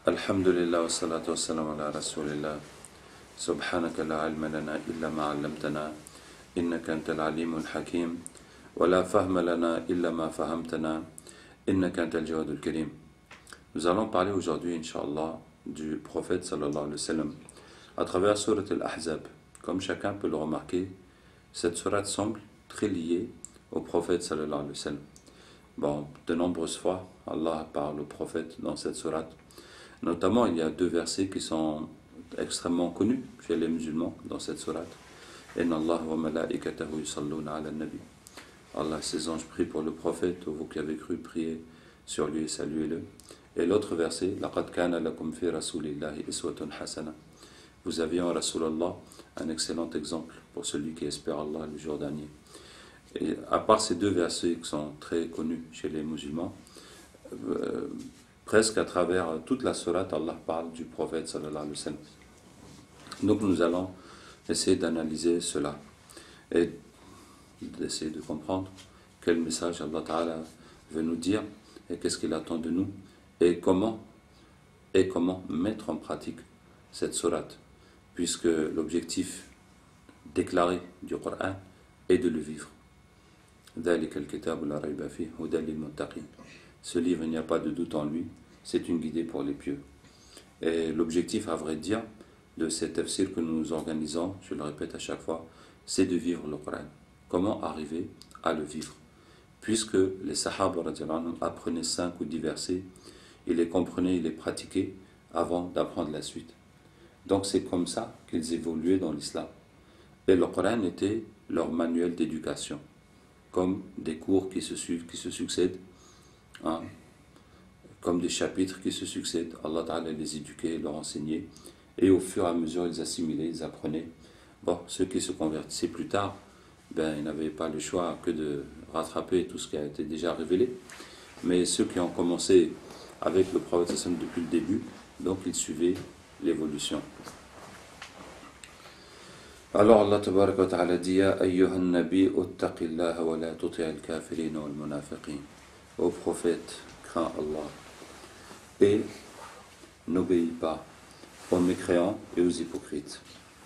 الحمد لله والصلاة والسلام على رسول الله سبحانك لا علم لنا إلا ما علمتنا إنك أنت العليم الحكيم ولا فهم لنا إلا ما فهمتنا إنك أنت الجواد الكريم. Nous allons parler aujourd'hui, Inch'Allah, du prophète sallallahu alayhi wa sallam à travers Surat al-Ahzab. Comme chacun peut le remarquer, cette sourate semble très liée au prophète sallallahu alayhi wa sallam. Bon, de nombreuses fois, Allah parle au prophète dans cette sourate. Notamment, il y a deux versets qui sont extrêmement connus chez les musulmans dans cette sourate. Inna Allah wa malaikatahu yusalluna ala nabi. Allah, ses anges prient pour le prophète, vous qui avez cru, priez sur lui et saluez-le. Et l'autre verset, Laqad kana lakum fi rasulillahi iswatun hasana. Vous aviez en Rasulallah un excellent exemple pour celui qui espère Allah le jour dernier. Et à part ces deux versets qui sont très connus chez les musulmans, presque à travers toute la sourate, Allah parle du prophète sallallahu alayhi wa sallam. Donc nous allons essayer d'analyser cela et d'essayer de comprendre quel message Allah Ta'ala veut nous dire et qu'est-ce qu'il attend de nous et comment mettre en pratique cette sourate, puisque l'objectif déclaré du Coran est de le vivre. Ce livre, il n'y a pas de doute en lui, c'est une guidée pour les pieux. Et l'objectif, à vrai dire, de cet tafsir que nous organisons, je le répète à chaque fois, c'est de vivre le Coran. Comment arriver à le vivre? Puisque les Sahaba apprenaient 5 ou 10 versets, ils les comprenaient, ils les pratiquaient avant d'apprendre la suite. Donc c'est comme ça qu'ils évoluaient dans l'islam. Et le Coran était leur manuel d'éducation, comme des cours qui se suivent, qui se succèdent, hein, comme des chapitres qui se succèdent. Allah Ta'ala les éduquait, leur enseignait, et au fur et à mesure ils assimilaient, ils apprenaient. Bon, ceux qui se convertissaient plus tard, ils n'avaient pas le choix que de rattraper tout ce qui a été déjà révélé. Mais ceux qui ont commencé avec le prophète depuis le début, donc ils suivaient l'évolution. Alors Allah Tabaraka wa Ta'ala dit Ya ayyuhan nabi uttaqillaha wa la tuti'al kafirin wal munafiqin. Ô prophète, crains Allah et n'obéis pas aux mécréants et aux hypocrites.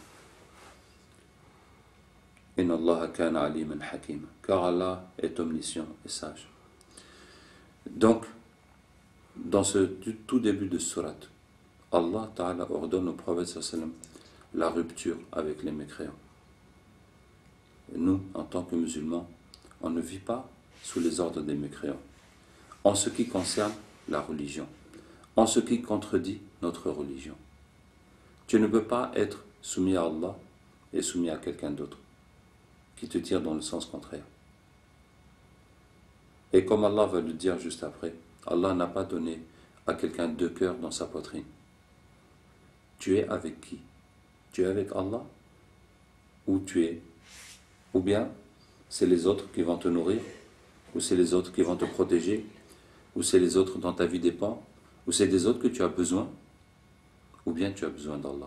Inna Allah kana aliman hakim, car Allah est omniscient et sage. Donc, dans ce tout début de sourate, Allah Ta'ala ordonne au prophète sallam la rupture avec les mécréants. Et nous, en tant que musulmans, on ne vit pas sous les ordres des mécréants. En ce qui concerne la religion, en ce qui contredit notre religion. Tu ne peux pas être soumis à Allah et soumis à quelqu'un d'autre qui te tire dans le sens contraire. Et comme Allah va le dire juste après, Allah n'a pas donné à quelqu'un deux cœurs dans sa poitrine. Tu es avec qui? Tu es avec Allah? Ou bien c'est les autres qui vont te nourrir, ou c'est les autres qui vont te protéger, ou c'est les autres dont ta vie dépend, ou c'est des autres que tu as besoin, ou bien tu as besoin d'Allah.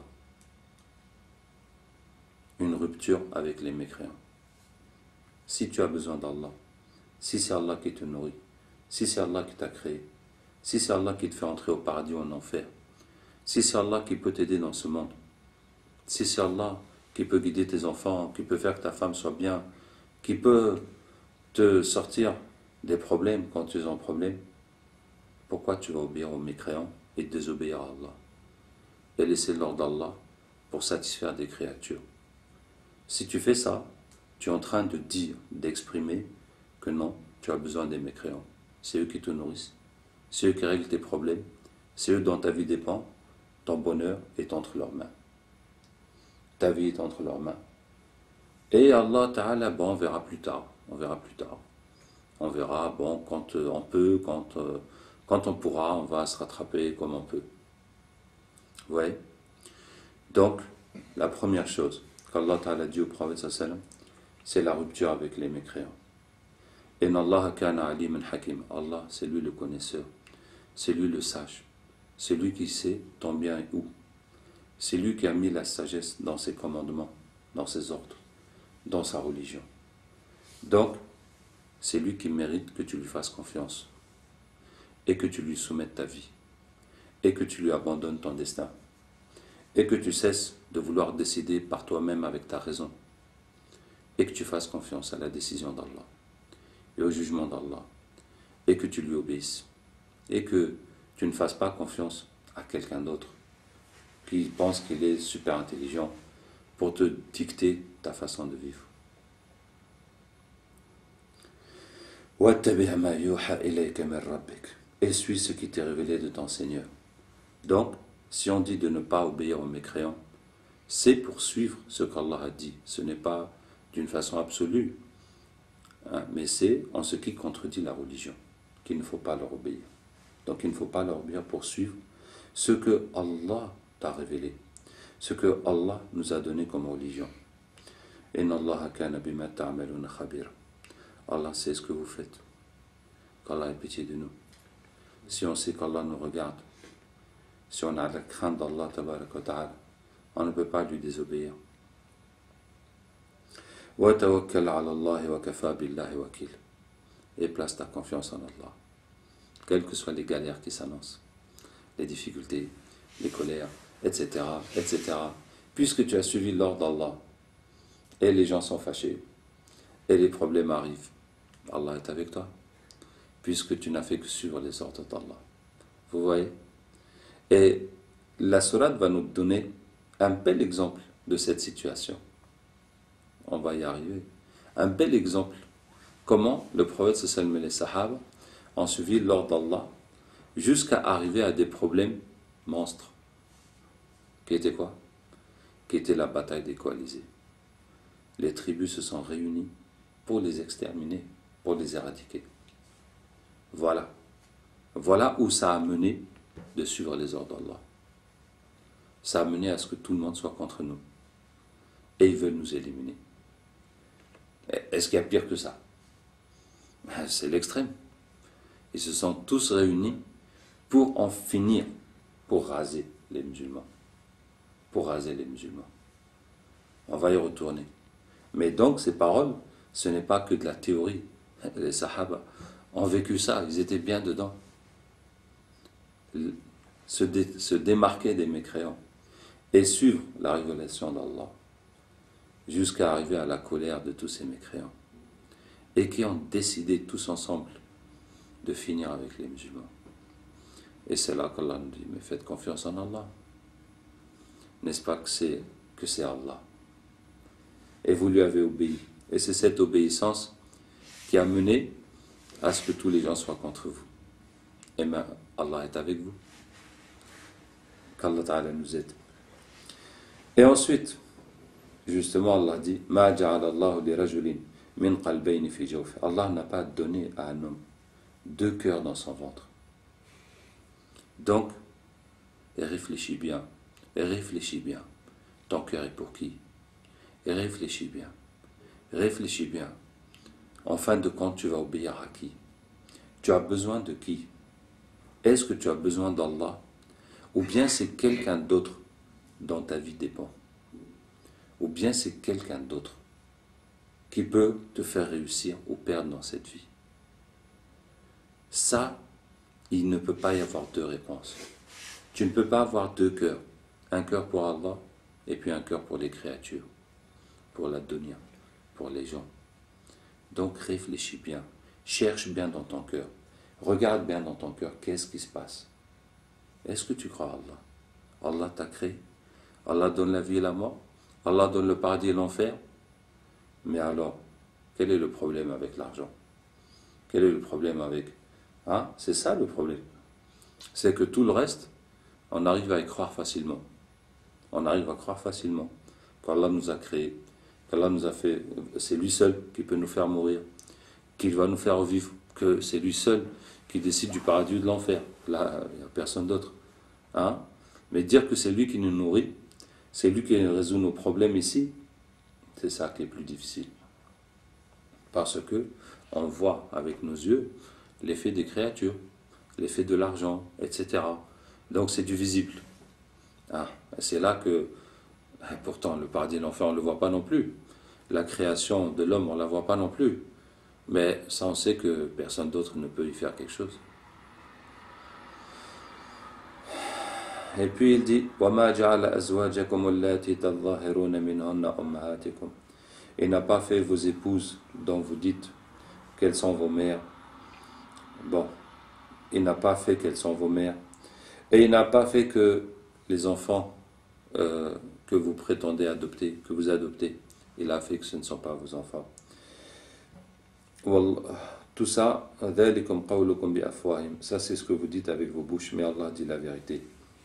Une rupture avec les mécréants. Si tu as besoin d'Allah, si c'est Allah qui te nourrit, si c'est Allah qui t'a créé, si c'est Allah qui te fait entrer au paradis ou en enfer, si c'est Allah qui peut t'aider dans ce monde, si c'est Allah qui peut guider tes enfants, qui peut faire que ta femme soit bien, qui peut te sortir des problèmes quand tu es en problème, pourquoi tu vas obéir aux mécréants et désobéir à Allah et laisser l'ordre d'Allah pour satisfaire des créatures? Si tu fais ça, tu es en train de dire, d'exprimer que non, tu as besoin des mécréants. C'est eux qui te nourrissent, c'est eux qui règlent tes problèmes, c'est eux dont ta vie dépend, ton bonheur est entre leurs mains. Ta vie est entre leurs mains. Et Allah Ta'ala, on verra plus tard. On verra, quand on peut, quand on pourra, on va se rattraper comme on peut. Vous voyez? Donc, la première chose qu'Allah Ta'ala dit au prophète sallam, c'est la rupture avec les mécréants. Inna Allah kana aliman hakim. Allah, c'est lui le connaisseur, c'est lui le sage, c'est lui qui sait ton bien et où. C'est lui qui a mis la sagesse dans ses commandements, dans ses ordres, dans sa religion. Donc, c'est lui qui mérite que tu lui fasses confiance et que tu lui soumettes ta vie. et que tu lui abandonnes ton destin et que tu cesses de vouloir décider par toi-même avec ta raison et que tu fasses confiance à la décision d'Allah et au jugement d'Allah et que tu lui obéisses et que tu ne fasses pas confiance à quelqu'un d'autre qui pense qu'il est super intelligent pour te dicter ta façon de vivre. Et suis ce qui t'est révélé de ton Seigneur. Donc, si on dit de ne pas obéir aux mécréants, c'est pour suivre ce qu'Allah a dit. Ce n'est pas d'une façon absolue, hein, mais c'est en ce qui contredit la religion qu'il ne faut pas leur obéir. Donc il ne faut pas leur obéir pour suivre ce que Allah t'a révélé, ce que Allah nous a donné comme religion. Inna Allah kana bima ta'maluna khabira. Allah sait ce que vous faites. Qu'Allah ait pitié de nous. Si on sait qu'Allah nous regarde, si on a la crainte d'Allah tabarak wa ta'ala, on ne peut pas lui désobéir. Wa tawakkal 'ala Allah wa kafa billahi wakil. Et place ta confiance en Allah, quelles que soient les galères qui s'annoncent, les difficultés, les colères, etc., etc. Puisque tu as suivi l'ordre d'Allah, et les gens sont fâchés, et les problèmes arrivent, Allah est avec toi, puisque tu n'as fait que suivre les ordres d'Allah. Vous voyez? Et la sourate va nous donner un bel exemple de cette situation. On va y arriver. Un bel exemple. Comment le prophète sallallahu alayhi wa sallam et les sahaba ont suivi l'ordre d'Allah jusqu'à arriver à des problèmes monstres. Qui étaient quoi? Qui était la bataille des coalisés. Les tribus se sont réunies pour les exterminer, pour les éradiquer. Voilà. Voilà où ça a mené de suivre les ordres d'Allah. Ça a mené à ce que tout le monde soit contre nous. Et ils veulent nous éliminer. Est-ce qu'il y a pire que ça? C'est l'extrême. Ils se sont tous réunis pour en finir, pour raser les musulmans. Pour raser les musulmans. On va y retourner. Mais donc ces paroles, ce n'est pas que de la théorie. Les sahaba ont vécu ça, ils étaient bien dedans. Se démarquer des mécréants et suivre la révélation d'Allah jusqu'à arriver à la colère de tous ces mécréants et qui ont décidé tous ensemble de finir avec les musulmans. Et c'est là qu'Allah nous dit, mais faites confiance en Allah. N'est-ce pas que c'est Allah? Et vous lui avez obéi. Et c'est cette obéissance qui a mené à ce que tous les gens soient contre vous. Et bien, Allah est avec vous. Qu'Allah Ta'ala nous aide. Et ensuite, justement, Allah dit, Ma ja'ala Allahu li rajulin min qalbayni fi jawfi. Allah n'a pas donné à un homme deux cœurs dans son ventre. Donc, réfléchis bien. Réfléchis bien. Ton cœur est pour qui? Et réfléchis bien. Réfléchis bien. En fin de compte, tu vas obéir à qui? Tu as besoin de qui? Est-ce que tu as besoin d'Allah? Ou bien c'est quelqu'un d'autre dont ta vie dépend? Ou bien c'est quelqu'un d'autre qui peut te faire réussir ou perdre dans cette vie? Ça, il ne peut pas y avoir deux réponses. Tu ne peux pas avoir deux cœurs. Un cœur pour Allah et puis un cœur pour les créatures, pour la dunya, pour les gens. Donc réfléchis bien, cherche bien dans ton cœur, regarde bien dans ton cœur qu'est-ce qui se passe. Est-ce que tu crois à Allah? Allah t'a créé, Allah donne la vie et la mort, Allah donne le paradis et l'enfer. Mais alors, quel est le problème avec l'argent? Quel est le problème avec... Hein? C'est ça le problème. C'est que tout le reste, on arrive à y croire facilement. On arrive à croire facilement qu'Allah nous a créés, qu'Allah nous a fait, c'est lui seul qui peut nous faire mourir, qu'il va nous faire vivre, que c'est lui seul qui décide du paradis ou de l'enfer. Là, il n'y a personne d'autre. Hein? Mais dire que c'est lui qui nous nourrit, c'est lui qui résout nos problèmes ici, c'est ça qui est plus difficile. Parce que on voit avec nos yeux l'effet des créatures, l'effet de l'argent, etc. Donc c'est du visible. Ah, c'est là que, pourtant le paradis et l'enfer on ne le voit pas non plus. La création de l'homme on ne la voit pas non plus. Mais ça on sait que personne d'autre ne peut y faire quelque chose. Et puis il dit وَمَا جَعَلَ أَزْوَاجَكُمُ اللَّاتِي تَظَاهِرُونَ مِنْهُنَّ أُمَّهَاتِكُمْ. Il n'a pas fait vos épouses dont vous dites qu'elles sont vos mères. Bon, il n'a pas fait qu'elles sont vos mères. Et il n'a pas fait que les enfants que vous prétendez adopter, que vous adoptez. Il a fait que ce ne sont pas vos enfants. Tout ça, ça c'est ce que vous dites avec vos bouches, mais Allah dit la vérité.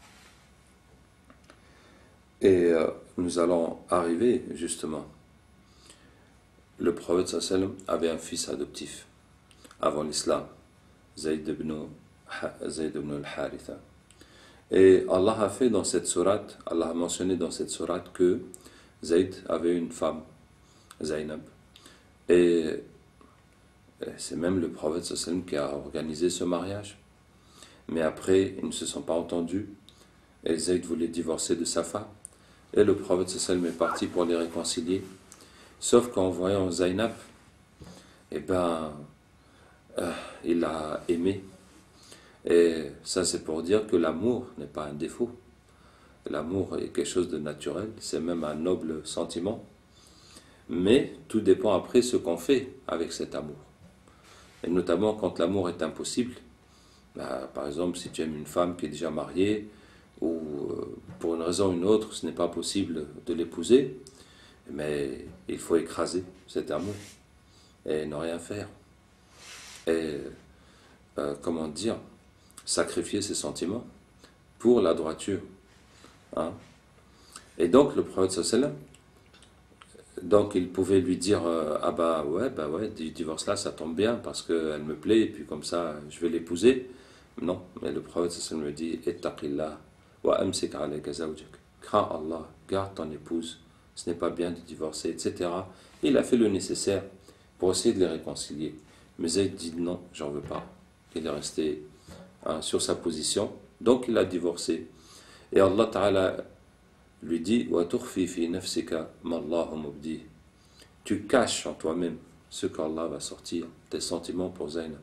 Et nous allons arriver justement. Le prophète sallam avait un fils adoptif avant l'islam, Zayd ibn al-Haritha. Et Allah a fait dans cette sourate, Allah a mentionné dans cette sourate que Zayd avait une femme, Zaynab. Et c'est même le prophète sallam qui a organisé ce mariage. Mais après, ils ne se sont pas entendus. Et Zayd voulait divorcer de sa femme. Et le prophète sallam est parti pour les réconcilier. Sauf qu'en voyant Zaynab, eh ben, il l'a aimée. Et ça, c'est pour dire que l'amour n'est pas un défaut. L'amour est quelque chose de naturel, c'est même un noble sentiment. Mais tout dépend après ce qu'on fait avec cet amour. Et notamment quand l'amour est impossible. Par exemple, si tu aimes une femme qui est déjà mariée, ou pour une raison ou une autre, ce n'est pas possible de l'épouser, mais il faut écraser cet amour et ne rien faire. Et, comment dire, sacrifier ses sentiments pour la droiture. Hein? Et donc, le prophète sallam, donc il pouvait lui dire ah bah ouais, du divorce là, ça tombe bien parce qu'elle me plaît et puis comme ça, je vais l'épouser. Non, mais le prophète sallam lui dit ittaqillah wa amsik alayka zawjak. Crains Allah, garde ton épouse, ce n'est pas bien de divorcer, etc. Il a fait le nécessaire pour essayer de les réconcilier. Mais Zayd dit non, j'en veux pas. Il est resté sur sa position, donc il a divorcé. Et Allah Ta'ala lui dit wa tukhfi fi nafsika ma Allahu mubdi. Tu caches en toi-même ce qu'Allah va sortir, tes sentiments pour Zaynab.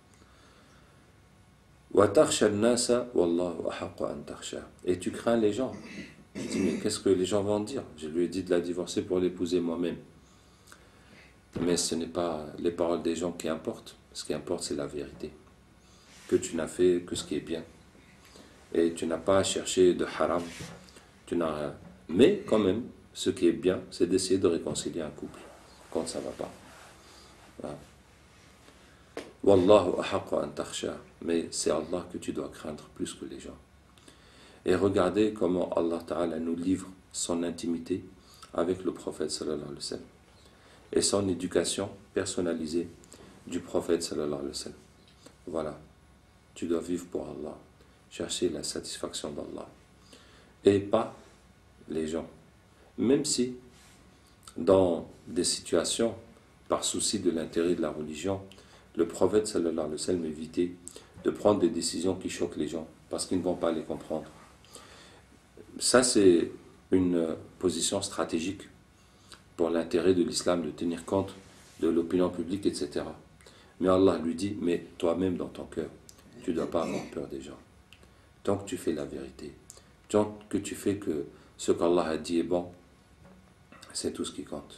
Wa takhsha an-nasa wallahu ahaqqu an takhsha. Et tu crains les gens. Je dis mais qu'est-ce que les gens vont dire? Je lui ai dit de la divorcer pour l'épouser moi-même. Mais ce n'est pas les paroles des gens qui importent. Ce qui importe, c'est la vérité. Que tu n'as fait que ce qui est bien. Et tu n'as pas cherché de haram. Mais quand même, ce qui est bien, c'est d'essayer de réconcilier un couple quand ça ne va pas. Voilà. Wallahu ahaqqu an takhsha. Mais c'est Allah que tu dois craindre plus que les gens. Et regardez comment Allah Ta'ala nous livre son intimité avec le prophète sallallahu alayhi wa sallam. Et son éducation personnalisée du prophète sallallahu alayhi wa sallam. Voilà. Tu dois vivre pour Allah. Chercher la satisfaction d'Allah. Et pas les gens. Même si, dans des situations, par souci de l'intérêt de la religion, le prophète sallallahu alayhi wa sallam évitait de prendre des décisions qui choquent les gens, parce qu'ils ne vont pas les comprendre. Ça, c'est une position stratégique pour l'intérêt de l'islam, de tenir compte de l'opinion publique, etc. Mais Allah lui dit, mais toi-même dans ton cœur, tu ne dois pas avoir peur des gens. Tant que tu fais la vérité, tant que tu fais que ce qu'Allah a dit est bon, c'est tout ce qui compte.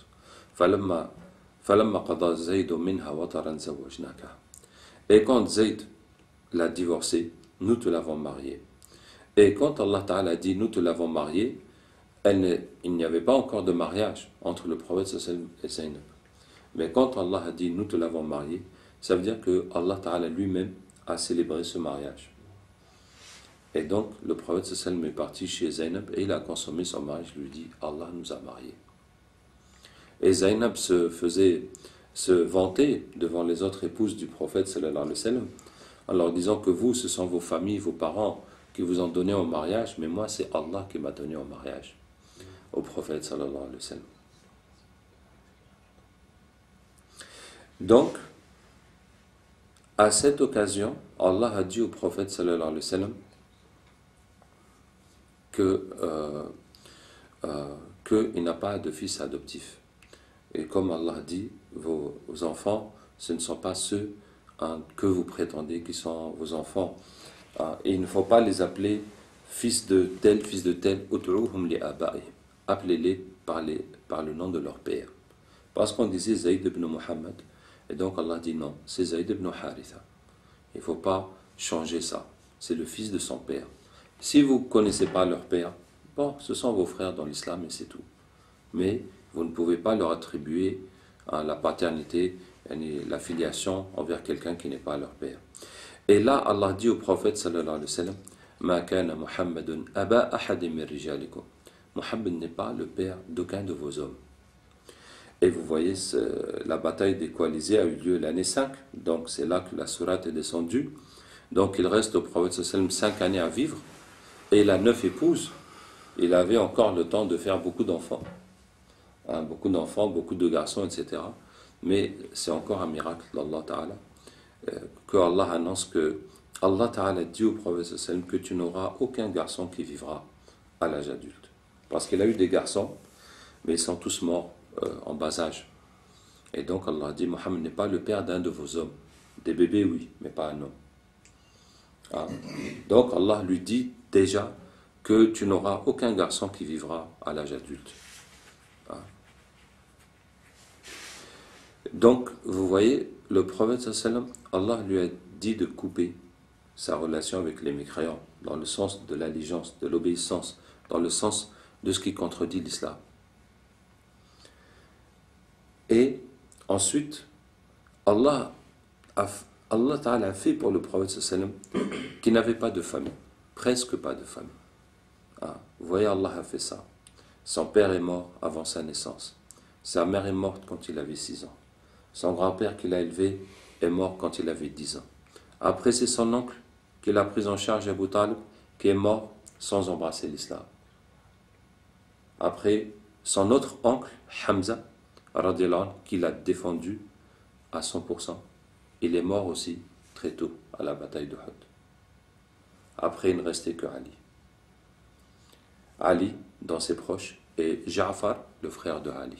Et quand Zayd l'a divorcé, nous te l'avons marié. Et quand Allah Ta'ala a dit nous te l'avons marié, il n'y avait pas encore de mariage entre le prophète et Zaynab. Mais quand Allah a dit nous te l'avons marié, ça veut dire que Allah Ta'ala lui-même a célébré ce mariage. Et donc le prophète est parti chez Zaynab et il a consommé son mariage. Il lui dit Allah nous a mariés. Et Zaynab se vantait devant les autres épouses du prophète sallallahu alayhi wa sallam, en leur disant que vous, ce sont vos familles, vos parents qui vous ont donné au mariage, mais moi c'est Allah qui m'a donné au mariage, au prophète sallallahu alayhi wa sallam. Donc, à cette occasion, Allah a dit au prophète sallallahu alayhi wa sallam qu'il n'a pas de fils adoptif. Et comme Allah dit, vos enfants, ce ne sont pas ceux que vous prétendez qui sont vos enfants. Et il ne faut pas les appeler fils de tel, ud'uuhum li aba'ihim. Appelez-les par le nom de leur père. Parce qu'on disait Zayd ibn Muhammad, et donc Allah dit non, c'est Zayd ibn Haritha. Il ne faut pas changer ça. C'est le fils de son père. Si vous ne connaissez pas leur père, bon, ce sont vos frères dans l'islam et c'est tout. Mais vous ne pouvez pas leur attribuer la paternité, la filiation envers quelqu'un qui n'est pas leur père. Et là, Allah dit au prophète sallallahu alayhi wa sallam, Ma kana Muhammadun aba ahadin min rijalikum. Muhammad n'est pas le père d'aucun de vos hommes. Et vous voyez, la bataille des coalisés a eu lieu l'année 5, donc c'est là que la sourate est descendue. Donc il reste au prophète sallallahu alayhi wa sallam 5 années à vivre, et il a 9 épouses. Il avait encore le temps de faire beaucoup d'enfants. Beaucoup d'enfants, beaucoup de garçons, etc. Mais c'est encore un miracle d'Allah Ta'ala que Allah annonce que Allah Ta'ala dit au prophète sallam que tu n'auras aucun garçon qui vivra à l'âge adulte. Parce qu'il a eu des garçons, mais ils sont tous morts en bas âge. Et donc Allah dit, Mohammed n'est pas le père d'un de vos hommes. Des bébés, oui, mais pas un homme. Donc Allah lui dit déjà que tu n'auras aucun garçon qui vivra à l'âge adulte. Donc, vous voyez, le prophète sallam, Allah lui a dit de couper sa relation avec les mécréants, dans le sens de l'allégeance, de l'obéissance, dans le sens de ce qui contredit l'islam. Et ensuite, Allah Ta'ala a fait pour le prophète sallam qui n'avait pas de famille, presque pas de famille. Vous voyez, Allah a fait ça. Son père est mort avant sa naissance. Sa mère est morte quand il avait 6 ans. Son grand-père qui l'a élevé est mort quand il avait 10 ans. Après, c'est son oncle qui l'a pris en charge, Abu Talib, qui est mort sans embrasser l'islam. Après, son autre oncle, Hamza, qui l'a défendu à 100%, il est mort aussi très tôt à la bataille de Uhud. Après, il ne restait que Ali. Ali, dans ses proches, et Ja'far, le frère de Ali.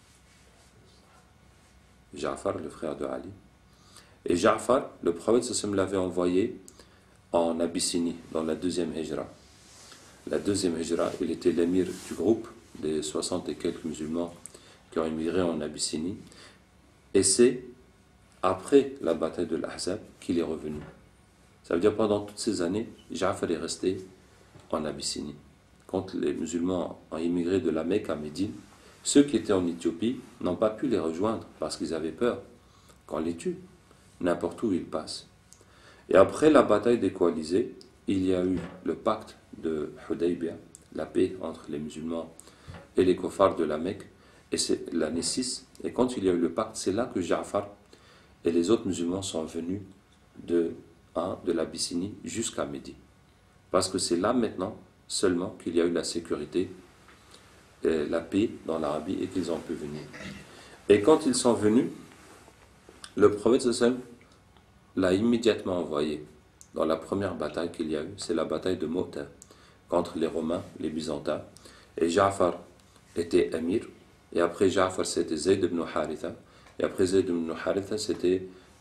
Ja'far, le frère de Ali. Et Ja'far, le prophète sallam l'avait envoyé en Abyssinie, dans la deuxième hijra. La deuxième hijra, il était l'émir du groupe des 60 et quelques musulmans qui ont émigré en Abyssinie. Et c'est après la bataille de l'Ahzab qu'il est revenu. Ça veut dire pendant toutes ces années, Ja'far est resté en Abyssinie. Quand les musulmans ont immigré de la Mecque à Médine, ceux qui étaient en Éthiopie n'ont pas pu les rejoindre parce qu'ils avaient peur qu'on les tue, n'importe où ils passent. Et après la bataille des coalisés, il y a eu le pacte de Hudaybiyah, la paix entre les musulmans et les kuffars de la Mecque, et c'est l'année 6. Et quand il y a eu le pacte, c'est là que Ja'far et les autres musulmans sont venus de l'Abyssinie jusqu'à Médine. Parce que c'est là maintenant seulement qu'il y a eu la sécurité, la paix dans l'Arabie et qu'ils ont pu venir. Et quand ils sont venus, le prophète sallam l'a immédiatement envoyé dans la première bataille qu'il y a eu, c'est la bataille de Mou'tah contre les Romains, les Byzantins. Et Ja'far était émir, et après Ja'far c'était Zayd ibn Haritha, et après Zayd ibn Haritha c'était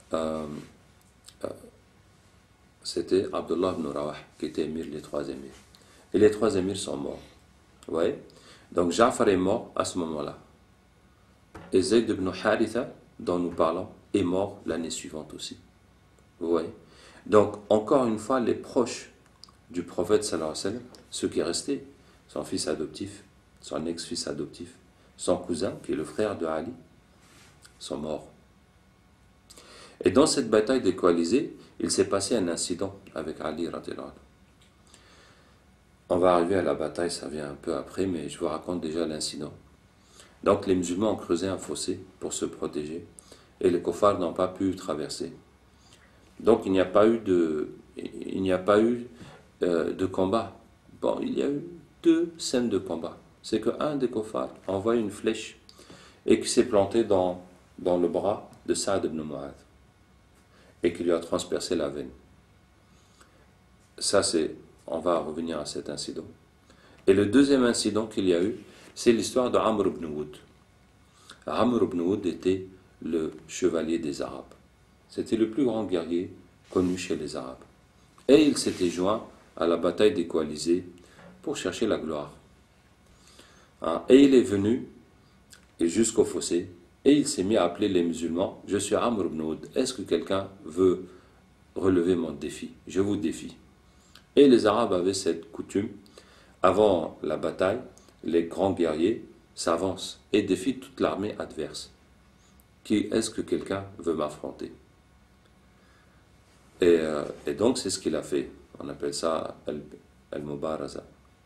Abdullah ibn Rawah qui était émir, les 3 émirs. Et les 3 émirs sont morts. Vous voyez? Donc Ja'far est mort à ce moment-là. Et Zayd ibn Haritha, dont nous parlons, est mort l'année suivante aussi. Vous voyez? Donc, encore une fois, les proches du prophète sallallahu alayhi wa sallam, ceux qui restaient, son fils adoptif, son ex-fils adoptif, son cousin, qui est le frère de Ali, sont morts. Et dans cette bataille des coalisés, il s'est passé un incident avec Ali radhiyallahu anhu. On va arriver à la bataille, ça vient un peu après, mais je vous raconte déjà l'incident. Donc les musulmans ont creusé un fossé pour se protéger, et les kuffars n'ont pas pu traverser. Donc il n'y a pas eu de combat. Bon, il y a eu 2 scènes de combat. C'est qu'un des kuffars envoie une flèche et qui s'est plantée dans le bras de Sa'd ibn Mu'adh et qui lui a transpercé la veine. Ça, on va revenir à cet incident. Et le deuxième incident qu'il y a eu, c'est l'histoire de Amr ibn Wood. Amr ibn Wood était le chevalier des Arabes. C'était le plus grand guerrier connu chez les Arabes. Et il s'était joint à la bataille des coalisés pour chercher la gloire. Hein, et il est venu jusqu'au fossé et il s'est mis à appeler les musulmans. Je suis Amr ibn Oud. Est-ce que quelqu'un veut relever mon défi? Je vous défie. Et les Arabes avaient cette coutume. Avant la bataille, les grands guerriers s'avancent et défient toute l'armée adverse. Est-ce que quelqu'un veut m'affronter? Et donc c'est ce qu'il a fait. On appelle ça al-Mubaraza.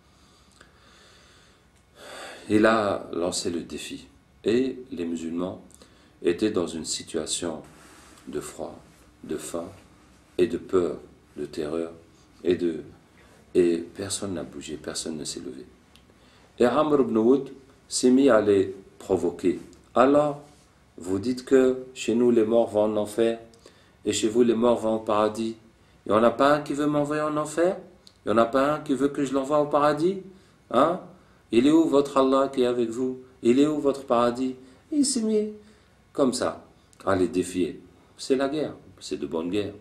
Il a lancé le défi. Et les musulmans étaient dans une situation de froid, de faim et de peur, de terreur. Et personne n'a bougé, personne ne s'est levé. Et Amr ibn Oud s'est mis à les provoquer. Alors, vous dites que chez nous les morts vont en enfer et chez vous les morts vont au paradis. Il n'y en a pas un qui veut m'envoyer en enfer? Il n'y en a pas un qui veut que je l'envoie au paradis? Hein? Il est où votre Allah qui est avec vous? Il est où votre paradis? Et il s'est mis comme ça à les défier. C'est la guerre, c'est de bonne guerre.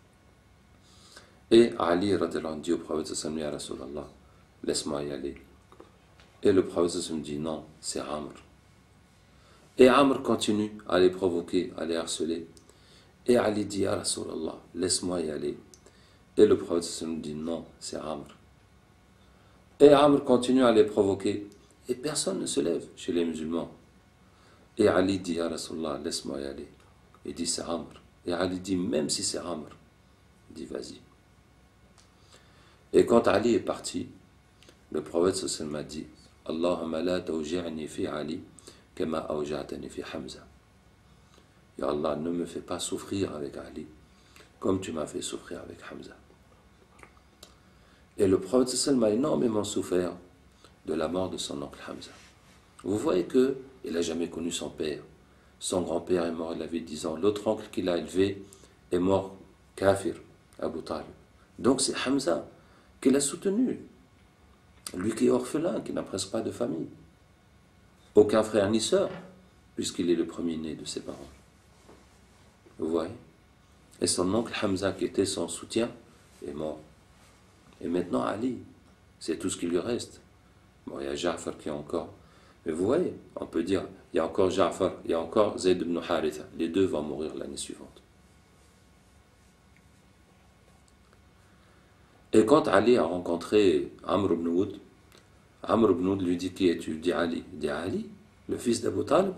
Et Ali radiallahu anhu dit au prophète sallallahu alayhi wa sallam, laisse-moi y aller. Et le prophète sallallahu alayhi wa sallam dit non, c'est Amr. Et Amr continue à les provoquer, à les harceler. Et Ali dit ya Rasulallah, laisse-moi y aller. Et le prophète sallallahu alayhi wa sallam dit non, c'est Amr. Et Amr continue à les provoquer. Et personne ne se lève chez les musulmans. Et Ali dit ya Rasulallah, laisse-moi y aller. Il dit c'est Amr. Et Ali dit même si c'est Amr, il dit vas-y. Et quand Ali est parti, le prophète sallallahu alayhi wa sallam a dit Allahumma la tawji'ni fi Ali kama awja'tani fi Hamza. Ya Allah, ne me fais pas souffrir avec Ali comme tu m'as fait souffrir avec Hamza. Et le prophète sallallahu alayhi wa sallam a énormément souffert de la mort de son oncle Hamza. Vous voyez que il n'a jamais connu son père. Son grand-père est mort, il avait 10 ans. L'autre oncle qu'il a élevé est mort kafir, Abu Talib. Donc c'est Hamza qu'il a soutenu. Lui qui est orphelin, qui n'a presque pas de famille. Aucun frère ni sœur, puisqu'il est le premier-né de ses parents. Vous voyez? Et son oncle Hamza, qui était son soutien, est mort. Et maintenant Ali, c'est tout ce qui lui reste. Bon, il y a Ja'far qui est encore. Mais vous voyez, on peut dire, il y a encore Ja'far, il y a encore Zayd ibn Haritha. Les deux vont mourir l'année suivante. Et quand Ali a rencontré Amr ibn Oud, Amr ibn Oud lui dit qui es-tu? Il dit Ali. Il dit Ali, le fils d'Abu Talib?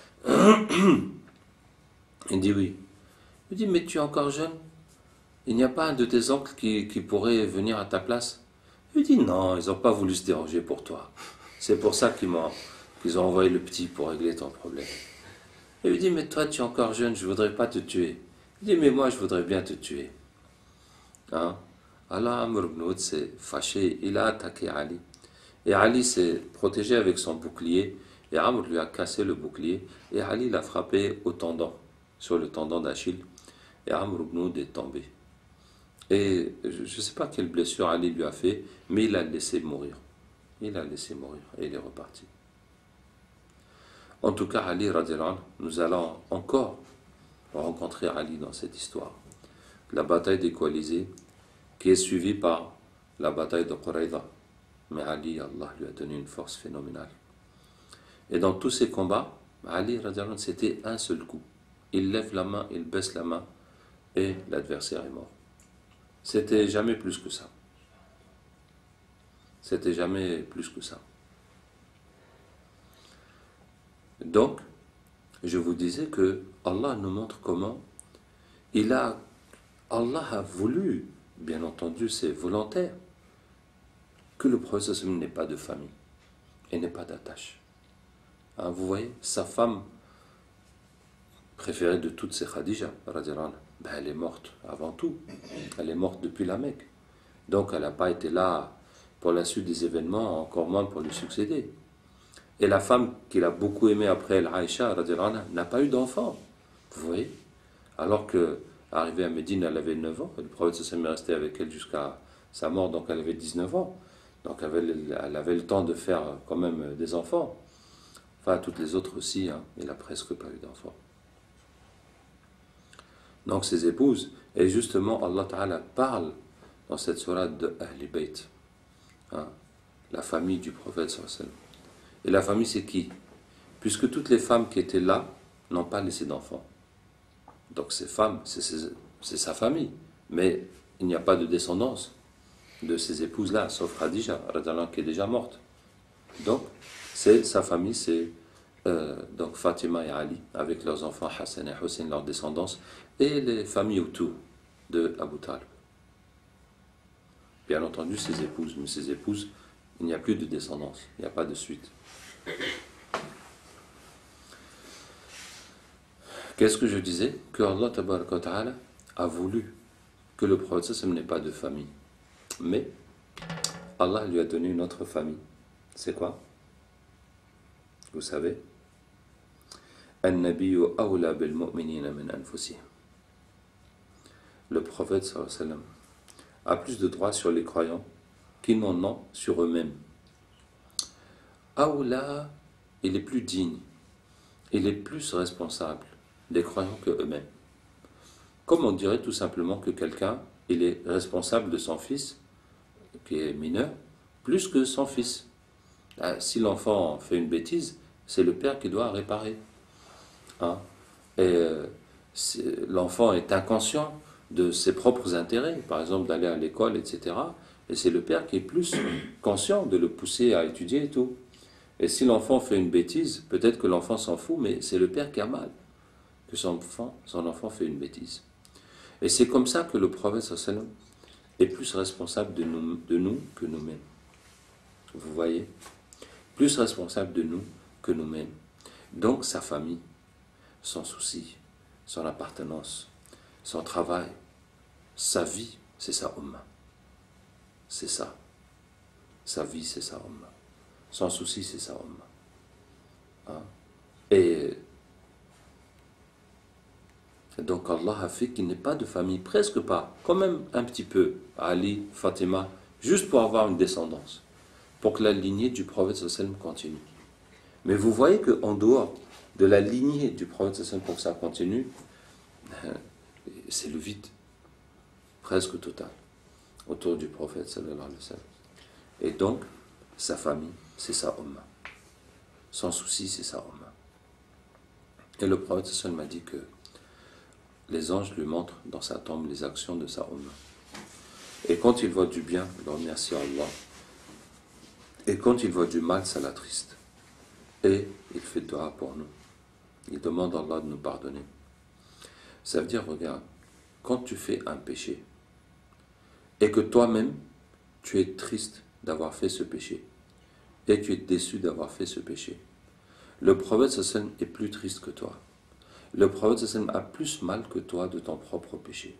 Il dit oui. Il dit mais tu es encore jeune. Il n'y a pas un de tes oncles qui pourrait venir à ta place? Il dit non, ils n'ont pas voulu se déranger pour toi. C'est pour ça qu'ils ont envoyé le petit pour régler ton problème. Il lui dit mais toi tu es encore jeune, je ne voudrais pas te tuer. Il dit mais moi je voudrais bien te tuer. Hein? Alors Amr ibn Oud s'est fâché, il a attaqué Ali. Et Ali s'est protégé avec son bouclier, et Amr lui a cassé le bouclier, et Ali l'a frappé au tendon, sur le tendon d'Achille, et Amr ibn Oud est tombé. Et je ne sais pas quelle blessure Ali lui a fait, mais il l'a laissé mourir. Il l'a laissé mourir, et il est reparti. En tout cas, Ali, radiallahu anhu, nous allons encore rencontrer Ali dans cette histoire. La bataille des coalisés, qui est suivie par la bataille de Quraïda. Mais Ali, Allah lui a donné une force phénoménale. Et dans tous ces combats, Ali, c'était un seul coup. Il lève la main, il baisse la main, et l'adversaire est mort. C'était jamais plus que ça. C'était jamais plus que ça. Donc, je vous disais que Allah nous montre comment Allah a voulu, bien entendu c'est volontaire, que le prophète n'ait pas de famille et n'ait pas d'attache. Hein, vous voyez, sa femme préférée de toutes, c'est Khadija, elle est morte avant tout. Elle est morte depuis la Mecque. Donc elle n'a pas été là pour la suite des événements, encore moins pour lui succéder. Et la femme qu'il a beaucoup aimée après elle, Aïcha, n'a pas eu d'enfant. Vous voyez? Alors que arrivée à Médine, elle avait 9 ans. Le prophète est resté avec elle jusqu'à sa mort, donc elle avait 19 ans. Donc elle avait le temps de faire quand même des enfants. Enfin, toutes les autres aussi, hein, il n'a presque pas eu d'enfants. Donc ses épouses, et justement Allah Ta'ala parle dans cette sourate de Ahl Bayt, hein, la famille du prophète sallallahu alayhi wa sallam. Et la famille, c'est qui? Puisque toutes les femmes qui étaient là n'ont pas laissé d'enfants. Donc ces femmes, c'est sa famille. Mais il n'y a pas de descendance de ces épouses-là, sauf Khadija, qui est déjà morte. Donc, c'est sa famille, c'est donc Fatima et Ali, avec leurs enfants Hassan et Hussein, leur descendance, et les familles autour de Abu Talib. Bien entendu, ses épouses, mais ses épouses, il n'y a plus de descendance, il n'y a pas de suite. Qu'est-ce que je disais? Que Allah tabaraka wa ta'ala a voulu que le prophète n'ait pas de famille. Mais Allah lui a donné une autre famille. C'est quoi? Vous savez? An-nabiyyu awla bil mu'minina min anfusihim. Le prophète sallallahu alayhi wa sallam a plus de droits sur les croyants qu'ils n'en ont sur eux-mêmes. Awla, il est plus digne, il est plus responsable des croyants que eux-mêmes. Comme on dirait tout simplement que quelqu'un, il est responsable de son fils, qui est mineur, plus que son fils. Si l'enfant fait une bêtise, c'est le père qui doit réparer. Hein? Et l'enfant est inconscient de ses propres intérêts, par exemple d'aller à l'école, etc. Et c'est le père qui est plus conscient de le pousser à étudier et tout. Et si l'enfant fait une bêtise, peut-être que l'enfant s'en fout, mais c'est le père qui a mal que son enfant fait une bêtise. Et c'est comme ça que le prophète sallallahu alayhi wa sallam est plus responsable de nous que nous-mêmes. Vous voyez? Plus responsable de nous que nous-mêmes. Donc sa famille, son souci, son appartenance, son travail, sa vie, c'est sa umma. C'est ça. Sa vie, c'est sa umma. Son souci, c'est sa umma. Hein? Et donc Allah a fait qu'il n'ait pas de famille, presque pas, quand même un petit peu, Ali, Fatima, juste pour avoir une descendance, pour que la lignée du prophète sallallahu alayhi wa sallam continue. Mais vous voyez qu'en dehors de la lignée du prophète sallallahu alayhi wa sallam, pour que ça continue, c'est le vide, presque total, autour du prophète sallallahu alayhi wa sallam. Et donc, sa famille, c'est sa umma. Son souci, c'est sa umma. Et le prophète sallallahu alayhi wa sallam m'a dit que les anges lui montrent dans sa tombe les actions de sa umma. Et quand il voit du bien, il remercie Allah. Et quand il voit du mal, ça l'attriste. Et il fait dua pour nous. Il demande à Allah de nous pardonner. Ça veut dire, regarde, quand tu fais un péché, et que toi-même, tu es triste d'avoir fait ce péché, et tu es déçu d'avoir fait ce péché, le prophète sallallahu alayhi wa sallam est plus triste que toi. Le prophète sallallahu alayhi wa sallam a plus mal que toi de ton propre péché.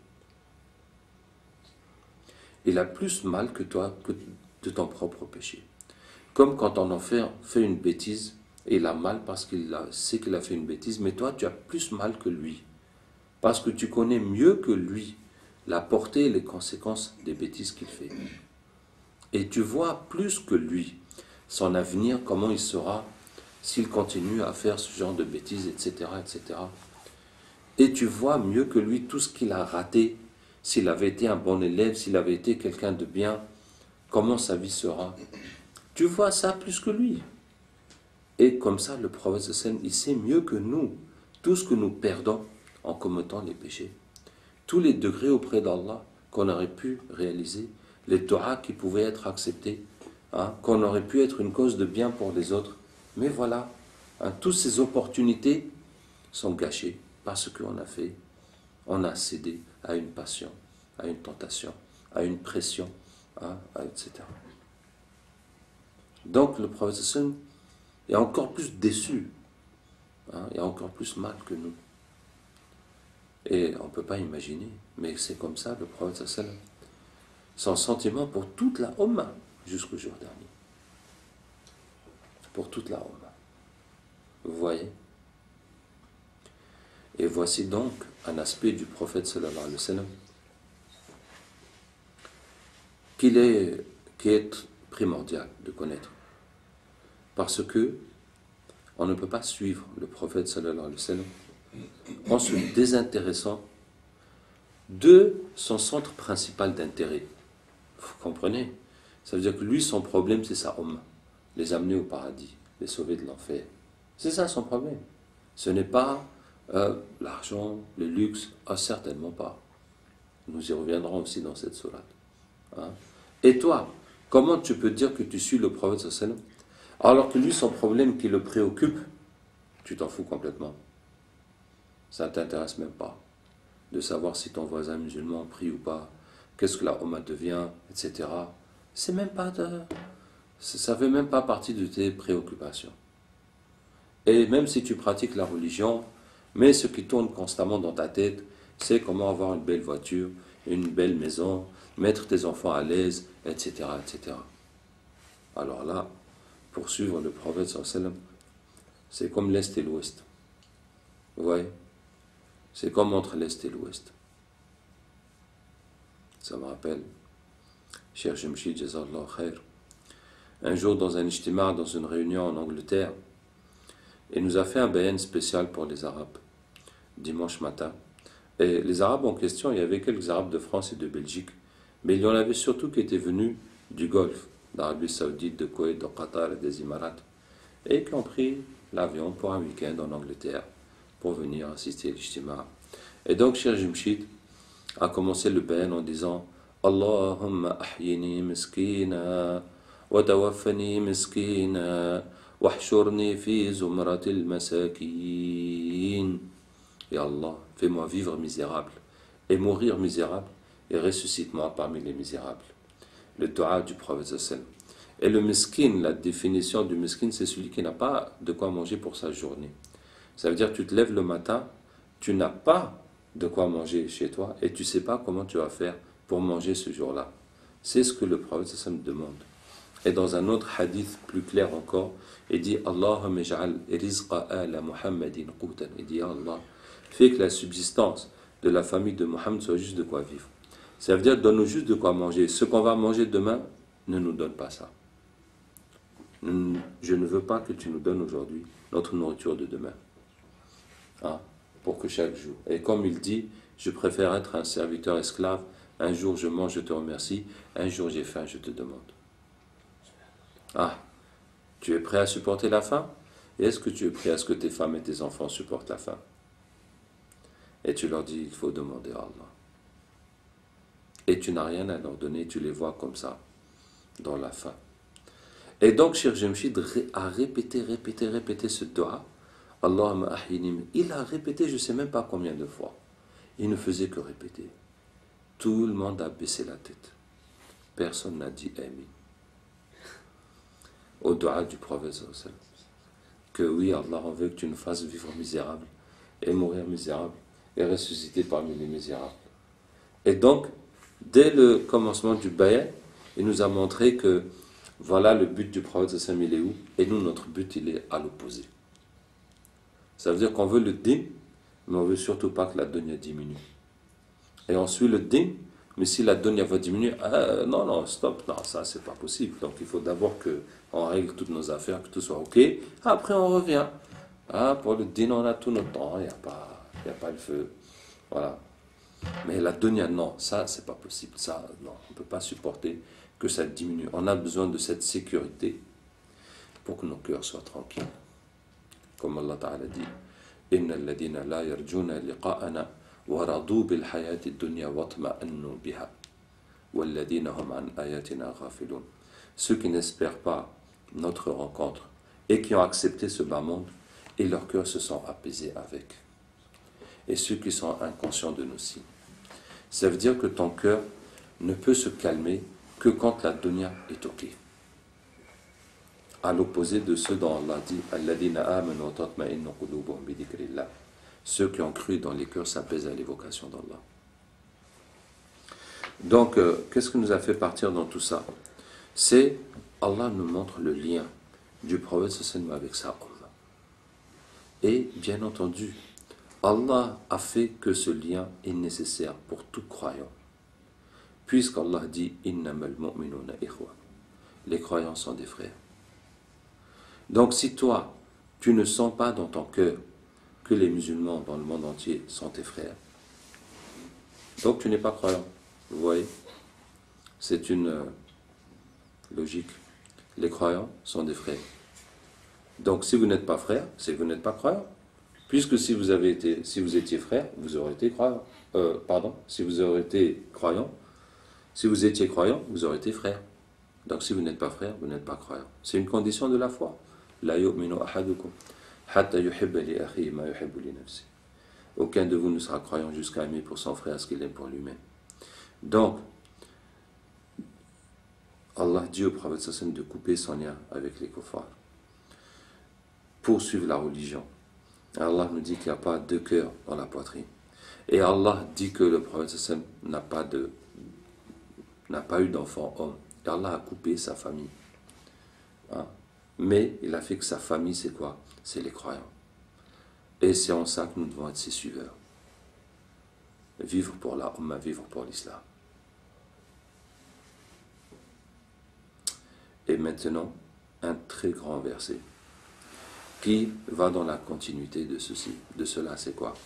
Il a plus mal que toi que de ton propre péché. Comme quand on en fait une bêtise, et il a mal parce qu'il sait qu'il a fait une bêtise, mais toi tu as plus mal que lui. Parce que tu connais mieux que lui la portée et les conséquences des bêtises qu'il fait. Et tu vois plus que lui son avenir, comment il sera s'il continue à faire ce genre de bêtises, etc., etc. Et tu vois mieux que lui tout ce qu'il a raté, s'il avait été un bon élève, s'il avait été quelqu'un de bien, comment sa vie sera. Tu vois ça plus que lui. Et comme ça, le prophète sallallahu alayhi wa sallam, il sait mieux que nous tout ce que nous perdons en commettant les péchés. Tous les degrés auprès d'Allah qu'on aurait pu réaliser, les du'as qui pouvaient être acceptés, hein, qu'on aurait pu être une cause de bien pour les autres. Mais voilà, hein, toutes ces opportunités sont gâchées parce qu'on a fait, on a cédé à une passion, à une tentation, à une pression, hein, etc. Donc le prophète sallallahu alayhi wa sallam est encore plus déçu, hein, et encore plus mal que nous. Et on ne peut pas imaginer, mais c'est comme ça le prophète sallallahu alayhi wa sallam. Son sentiment pour toute la Ummah jusqu'au jour dernier. Pour toute la Ummah. Vous voyez? Et voici donc un aspect du prophète sallallahu alayhi wa sallam qui est primordial de connaître. Parce que on ne peut pas suivre le prophète sallallahu alayhi wa sallam en se désintéressant de son centre principal d'intérêt. Vous comprenez? Ça veut dire que lui, son problème, c'est sa Ummah. Les amener au paradis, les sauver de l'enfer. C'est ça son problème. Ce n'est pas l'argent, le luxe, certainement pas. Nous y reviendrons aussi dans cette sourate. Hein? Et toi, comment tu peux dire que tu suis le prophète sallallahu alayhi wa sallam, alors que lui, son problème qui le préoccupe, tu t'en fous complètement. Ça ne t'intéresse même pas de savoir si ton voisin musulman prie ou pas, qu'est-ce que la Ummah devient, etc. C'est même pas ça fait même pas partie de tes préoccupations. Et même si tu pratiques la religion, mais ce qui tourne constamment dans ta tête, c'est comment avoir une belle voiture, une belle maison, mettre tes enfants à l'aise, etc., etc. Alors là, pour suivre le prophète sallallahu alayhi wa sallam, c'est comme l'Est et l'Ouest. Vous voyez? C'est comme entre l'Est et l'Ouest. Ça me rappelle, Cheikh Jemshid, Jazallah khair, un jour dans un ijtima, dans une réunion en Angleterre, il nous a fait un bayan spécial pour les Arabes, dimanche matin. Et les Arabes en question, il y avait quelques Arabes de France et de Belgique, mais il y en avait surtout qui étaient venus du Golfe, d'Arabie Saoudite, de Koweït, de Qatar et des Émirats, et qui ont pris l'avion pour un week-end en Angleterre pour venir assister à l'ijtima. Et donc, Cheikh Jemshid a commencé le bayan en disant Allahumma ahyini miskina wa tawaffani miskina wahshurni fi zumratil masakin. Et Allah, fais-moi vivre misérable et mourir misérable et ressuscite-moi parmi les misérables. Le dua du prophète sallallahu. Et le miskin, la définition du miskin, c'est celui qui n'a pas de quoi manger pour sa journée. Ça veut dire que tu te lèves le matin, tu n'as pas de quoi manger chez toi et tu ne sais pas comment tu vas faire pour manger ce jour-là. C'est ce que le prophète sallallahu demande. Et dans un autre hadith plus clair encore, il dit Allahumma ij'al rizqa ala Muhammadin qutan. Il dit Allah, fais que la subsistance de la famille de Muhammad soit juste de quoi vivre. Ça veut dire donne-nous juste de quoi manger. Ce qu'on va manger demain, ne nous donne pas ça. Je ne veux pas que tu nous donnes aujourd'hui notre nourriture de demain. Hein, pour que chaque jour. Et comme il dit, je préfère être un serviteur esclave. Un jour je mange, je te remercie. Un jour j'ai faim, je te demande. Ah, tu es prêt à supporter la faim? Et est-ce que tu es prêt à ce que tes femmes et tes enfants supportent la faim? Et tu leur dis, il faut demander à Allah. Et tu n'as rien à leur donner, tu les vois comme ça, dans la faim. Et donc, Cheikh Jemshid a répété ce dua. Allahumma ahyini. Il a répété, je ne sais même pas combien de fois. Il ne faisait que répéter. Tout le monde a baissé la tête. Personne n'a dit Amin. Au dua du prophète sallallahu alayhi wa sallam. Que oui, Allah, on veut que tu nous fasses vivre misérable et mourir misérable et ressusciter parmi les misérables. Et donc, dès le commencement du bayan, il nous a montré que voilà le but du prophète sallallahu alayhi wa sallam, il est où? Et nous, notre but, il est à l'opposé. Ça veut dire qu'on veut le din, mais on ne veut surtout pas que la dunya diminue. Et on suit le din, mais si la dunya va diminuer, non, stop, non, ça c'est pas possible. Donc il faut d'abord qu'on règle toutes nos affaires, que tout soit ok, après on revient. Pour le din, on a tout notre temps, il n'y a pas le feu. Voilà. Mais la dunya, non, ça c'est pas possible. Ça, non, on ne peut pas supporter que ça diminue. On a besoin de cette sécurité pour que nos cœurs soient tranquilles. Comme Allah Ta'ala dit, Inna alladhina la yarjuna liqa'ana wa radu bil hayati dunya watma'annu biha walladhina hum an ayatina ghafilun. Ceux qui n'espèrent pas notre rencontre et qui ont accepté ce bas monde et leurs cœurs se sont apaisés avec. Et ceux qui sont inconscients de nos signes. Ça veut dire que ton cœur ne peut se calmer que quand la dunya est ok. À l'opposé de ceux dont Allah dit Alladhina amanu wa tatma'innu qulubuhum bi dhikrillah. Ceux qui ont cru dans les cœurs s'apaisent à l'évocation d'Allah. Donc, qu'est-ce qui nous a fait partir dans tout ça? C'est Allah nous montre le lien du prophète sallallahu avec sa Ummah. Et bien entendu, Allah a fait que ce lien est nécessaire pour tout croyant. Puisqu'Allah dit Innamal mu'minuna ikhwa. Les croyants sont des frères. Donc si toi, tu ne sens pas dans ton cœur que les musulmans dans le monde entier sont tes frères, donc tu n'es pas croyant. Vous voyez? c'est une logique. Les croyants sont des frères. Donc si vous n'êtes pas frère, c'est que vous n'êtes pas croyant. Puisque si vous étiez frère, vous aurez été croyant. Si vous aurez été croyant, si vous étiez croyant, vous aurez été frère. Donc si vous n'êtes pas frère, vous n'êtes pas croyant. C'est une condition de la foi. La yu'minu ahadukum hatta yuhibba li akhihi ma yuhibbu li nafsihi. Aucun de vous ne sera croyant jusqu'à aimer pour son frère ce qu'il aime pour lui-même. Donc, Allah dit au prophète sallam de couper son lien avec les kuffars pour suivre la religion. Allah nous dit qu'il n'y a pas deux cœurs dans la poitrine. Et Allah dit que le prophète sallam n'a pas eu d'enfant homme. Et Allah a coupé sa famille. Hein? Mais il a fait que sa famille, c'est quoi? C'est les croyants. Et c'est en ça que nous devons être ses suiveurs. Vivre pour la Ummah, vivre pour l'islam. Et maintenant, un très grand verset qui va dans la continuité de ceci, de cela, c'est quoi?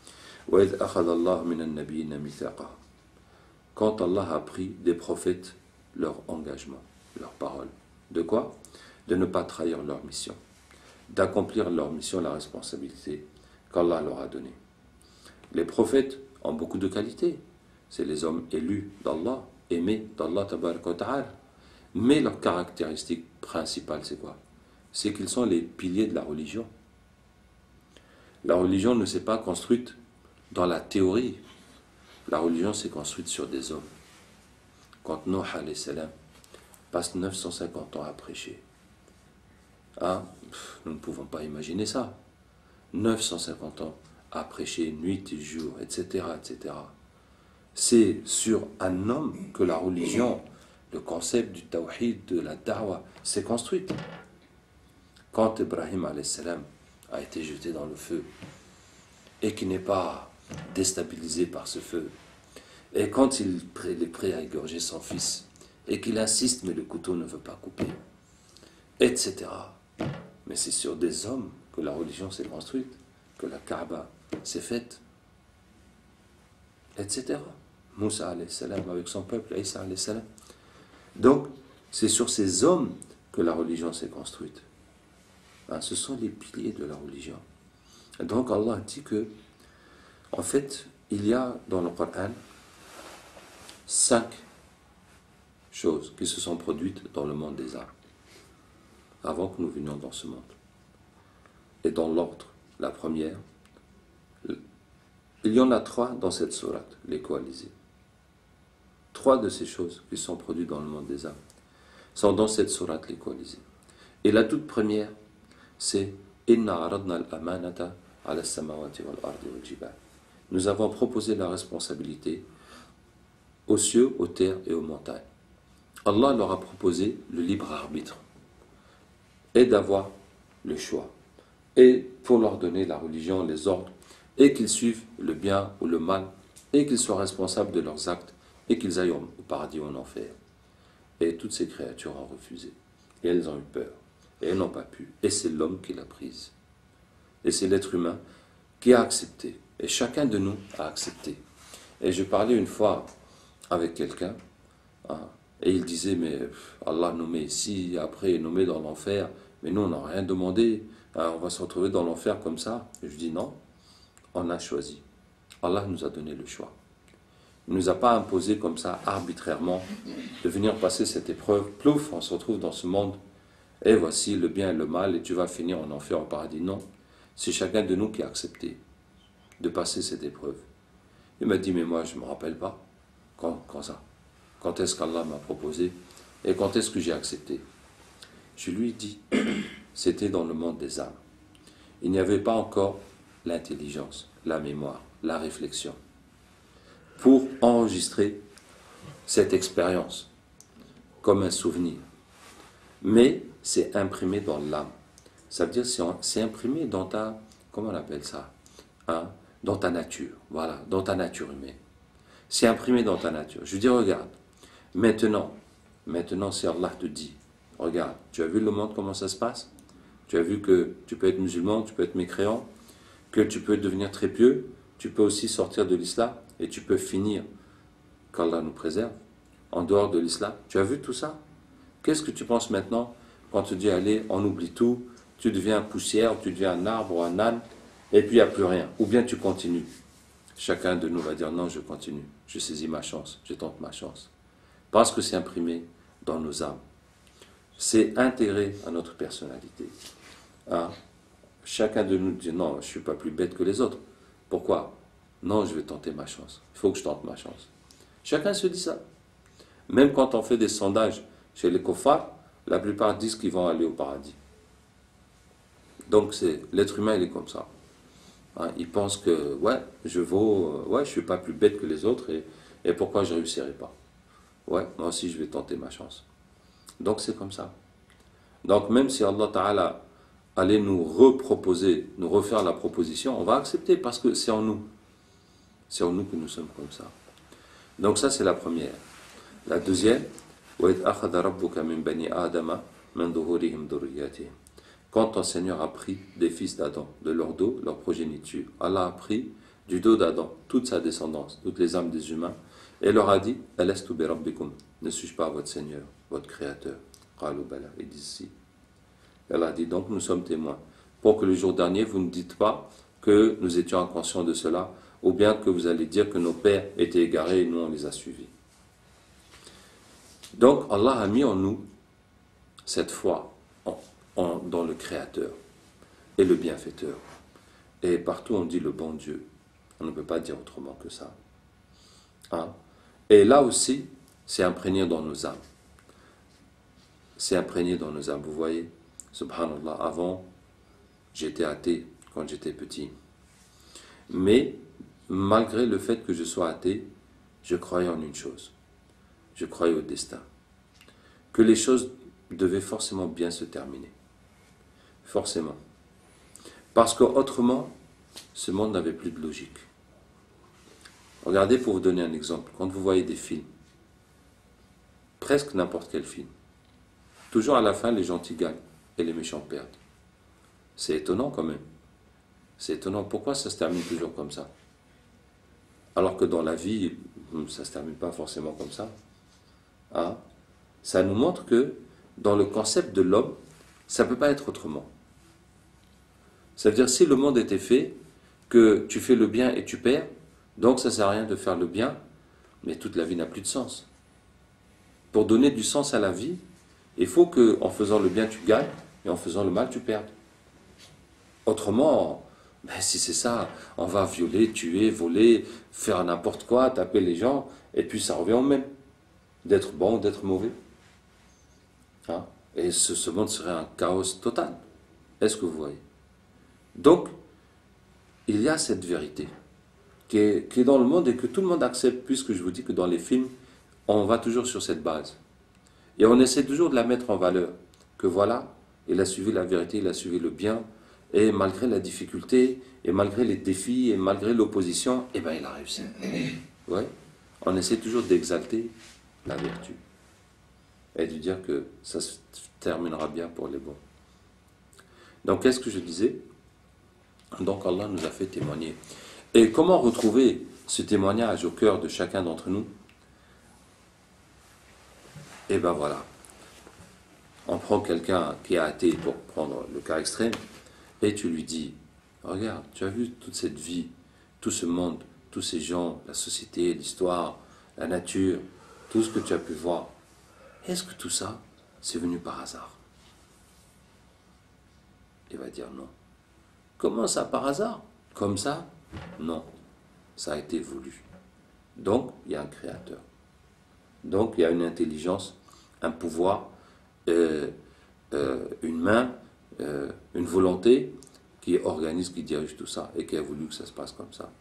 Quand Allah a pris des prophètes leur engagement, leur parole. De quoi? De ne pas trahir leur mission, d'accomplir leur mission, la responsabilité qu'Allah leur a donnée. Les prophètes ont beaucoup de qualités. C'est les hommes élus d'Allah, aimés d'Allah tabaraka wa ta'ala. Mais leur caractéristique principale, c'est quoi? C'est qu'ils sont les piliers de la religion. La religion ne s'est pas construite dans la théorie. La religion s'est construite sur des hommes. Quand Nuh alayhi salam passe 950 ans à prêcher, nous ne pouvons pas imaginer ça. 950 ans à prêcher nuit et jour, etc., etc. C'est sur un homme que la religion, le concept du tawhid, de la da'wah, s'est construite. Quand Ibrahim alayhi salam a été jeté dans le feu et qu'il n'est pas déstabilisé par ce feu, et quand il est prêt à égorger son fils et qu'il insiste mais le couteau ne veut pas couper, etc. Mais c'est sur des hommes que la religion s'est construite, que la Kaaba s'est faite, etc. Moussa alayhi salam avec son peuple, Isa alayhi salam. Donc, c'est sur ces hommes que la religion s'est construite. Ce sont les piliers de la religion. Donc Allah dit que, en fait, il y a dans le Coran 5 choses qui se sont produites dans le monde des arts, avant que nous venions dans ce monde. Et dans l'ordre, la première, il y en a 3 dans cette sourate, les coalisés. 3 de ces choses qui sont produites dans le monde des âmes sont dans cette sourate, les coalisés. Et la toute première, c'est Inna aradna al-amanata ala samawati wal ardi wal jibal. Nous avons proposé la responsabilité aux cieux, aux terres et aux montagnes. Allah leur a proposé le libre arbitre et d'avoir le choix. Et pour leur donner la religion, les ordres, et qu'ils suivent le bien ou le mal, et qu'ils soient responsables de leurs actes, et qu'ils aillent au paradis ou en enfer. Et toutes ces créatures ont refusé. Et elles ont eu peur. Et elles n'ont pas pu. Et c'est l'homme qui l'a prise. Et c'est l'être humain qui a accepté. Et chacun de nous a accepté. Et je parlais une fois avec quelqu'un, et il disait, mais Allah nous met ici, après nous met dans l'enfer, mais nous on n'a rien demandé, on va se retrouver dans l'enfer comme ça. Et je dis non, on a choisi. Allah nous a donné le choix. Il ne nous a pas imposé comme ça, arbitrairement, de venir passer cette épreuve. Plouf, on se retrouve dans ce monde, et voici le bien et le mal, et tu vas finir en enfer, au paradis. Non, c'est chacun de nous qui a accepté de passer cette épreuve. Il m'a dit, mais moi je ne me rappelle pas. Quand ça? Quand est-ce qu'Allah m'a proposé? Et quand est-ce que j'ai accepté? Je lui ai dit, c'était dans le monde des âmes. Il n'y avait pas encore l'intelligence, la mémoire, la réflexion, pour enregistrer cette expérience comme un souvenir. Mais c'est imprimé dans l'âme. Ça veut dire c'est imprimé dans ta, comment on appelle ça, dans ta nature, voilà, dans ta nature humaine. C'est imprimé dans ta nature. Je dis, regarde, maintenant, si Allah te dit, regarde, tu as vu le monde, comment ça se passe? Tu as vu que tu peux être musulman, tu peux être mécréant, que tu peux devenir très pieux, tu peux aussi sortir de l'islam, et tu peux finir, qu'Allah nous préserve, en dehors de l'islam. Tu as vu tout ça? Qu'est-ce que tu penses maintenant quand on te dit, allez, on oublie tout, tu deviens poussière, tu deviens un arbre ou un âne, et puis il n'y a plus rien. Ou bien tu continues. Chacun de nous va dire, non, je continue, je saisis ma chance, je tente ma chance. Parce que c'est imprimé dans nos âmes. C'est intégré à notre personnalité. Hein? Chacun de nous dit, non, je ne suis pas plus bête que les autres. Pourquoi? Non, je vais tenter ma chance. Il faut que je tente ma chance. Chacun se dit ça. Même quand on fait des sondages chez les kofars, la plupart disent qu'ils vont aller au paradis. Donc l'être humain, il est comme ça. Hein, il pense que, ouais, je suis pas plus bête que les autres et pourquoi je ne réussirai pas? Ouais, moi aussi je vais tenter ma chance. Donc c'est comme ça. Donc même si Allah Ta'ala allait nous reproposer, nous refaire la proposition, on va accepter parce que c'est en nous. C'est en nous que nous sommes comme ça. Donc ça c'est la première. La deuxième, وَإِذْ أَخَذَ رَبُّكَ مِنْ بَنِي آدَمَ مِنْ ظُهُورِهِمْ ذُرِّيَّتِهِمْ. Quand ton Seigneur a pris des fils d'Adam, de leur dos, leur progéniture, Allah a pris du dos d'Adam toute sa descendance, toutes les âmes des humains, et leur a dit, Alastu bi rabbikum, ne suis-je pas votre Seigneur, votre Créateur? Qalu bala, ils disent si. Allah a dit, donc nous sommes témoins, pour que le jour dernier, vous ne dites pas que nous étions inconscients de cela, ou bien que vous allez dire que nos pères étaient égarés et nous on les a suivis. Donc Allah a mis en nous cette foi dans le Créateur et le Bienfaiteur. Et partout on dit le bon Dieu. On ne peut pas dire autrement que ça. Hein? Et là aussi, c'est imprégné dans nos âmes. C'est imprégné dans nos âmes. Vous voyez, subhanallah, avant, j'étais athée quand j'étais petit. Mais malgré le fait que je sois athée, je croyais en une chose. Je croyais au destin. Que les choses devaient forcément bien se terminer. Forcément. Parce qu'autrement, ce monde n'avait plus de logique. Regardez, pour vous donner un exemple, quand vous voyez des films, presque n'importe quel film, toujours à la fin, les gentils gagnent et les méchants perdent. C'est étonnant quand même. C'est étonnant. Pourquoi ça se termine toujours comme ça? Alors que dans la vie, ça ne se termine pas forcément comme ça. Hein? Ça nous montre que dans le concept de l'homme, ça ne peut pas être autrement. Ça veut dire, si le monde était fait, que tu fais le bien et tu perds, donc ça ne sert à rien de faire le bien, mais toute la vie n'a plus de sens. Pour donner du sens à la vie, il faut qu'en faisant le bien, tu gagnes, et en faisant le mal, tu perdes. Autrement, ben si c'est ça, on va violer, tuer, voler, faire n'importe quoi, taper les gens, et puis ça revient au même, d'être bon ou d'être mauvais. Hein? Et ce monde serait un chaos total. Est-ce que vous voyez? Donc, il y a cette vérité qui est dans le monde et que tout le monde accepte, puisque je vous dis que dans les films, on va toujours sur cette base. Et on essaie toujours de la mettre en valeur. Que voilà, il a suivi la vérité, il a suivi le bien, et malgré la difficulté, et malgré les défis, et malgré l'opposition, eh bien il a réussi. Ouais. On essaie toujours d'exalter la vertu. Et de dire que ça se terminera bien pour les bons. Donc qu'est-ce que je disais? Donc Allah nous a fait témoigner. Et comment retrouver ce témoignage au cœur de chacun d'entre nous? Et ben voilà. On prend quelqu'un qui est athée, pour prendre le cas extrême, et tu lui dis, regarde, tu as vu toute cette vie, tout ce monde, tous ces gens, la société, l'histoire, la nature, tout ce que tu as pu voir. Est-ce que tout ça, c'est venu par hasard? Il va dire non. Comment ça, par hasard? Comme ça? Non. Ça a été voulu. Donc, il y a un créateur. Donc, il y a une intelligence, un pouvoir, une main, une volonté qui organise, qui dirige tout ça et qui a voulu que ça se passe comme ça.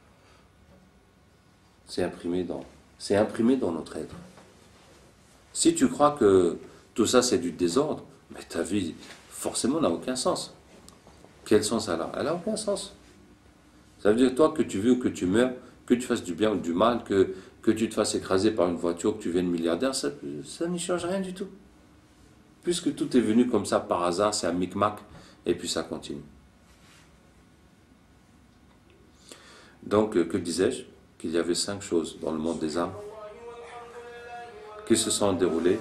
C'est imprimé dans notre être. Si tu crois que tout ça c'est du désordre, mais ta vie forcément n'a aucun sens. Quel sens elle a? Elle n'a aucun sens. Ça veut dire toi que tu vis ou que tu meurs, que tu fasses du bien ou du mal, que tu te fasses écraser par une voiture, que tu viennes milliardaire, ça n'y change rien du tout. Puisque tout est venu comme ça par hasard, c'est un micmac, et puis ça continue. Donc, que disais-je? Qu'il y avait 5 choses dans le monde des âmes. qui se sont déroulées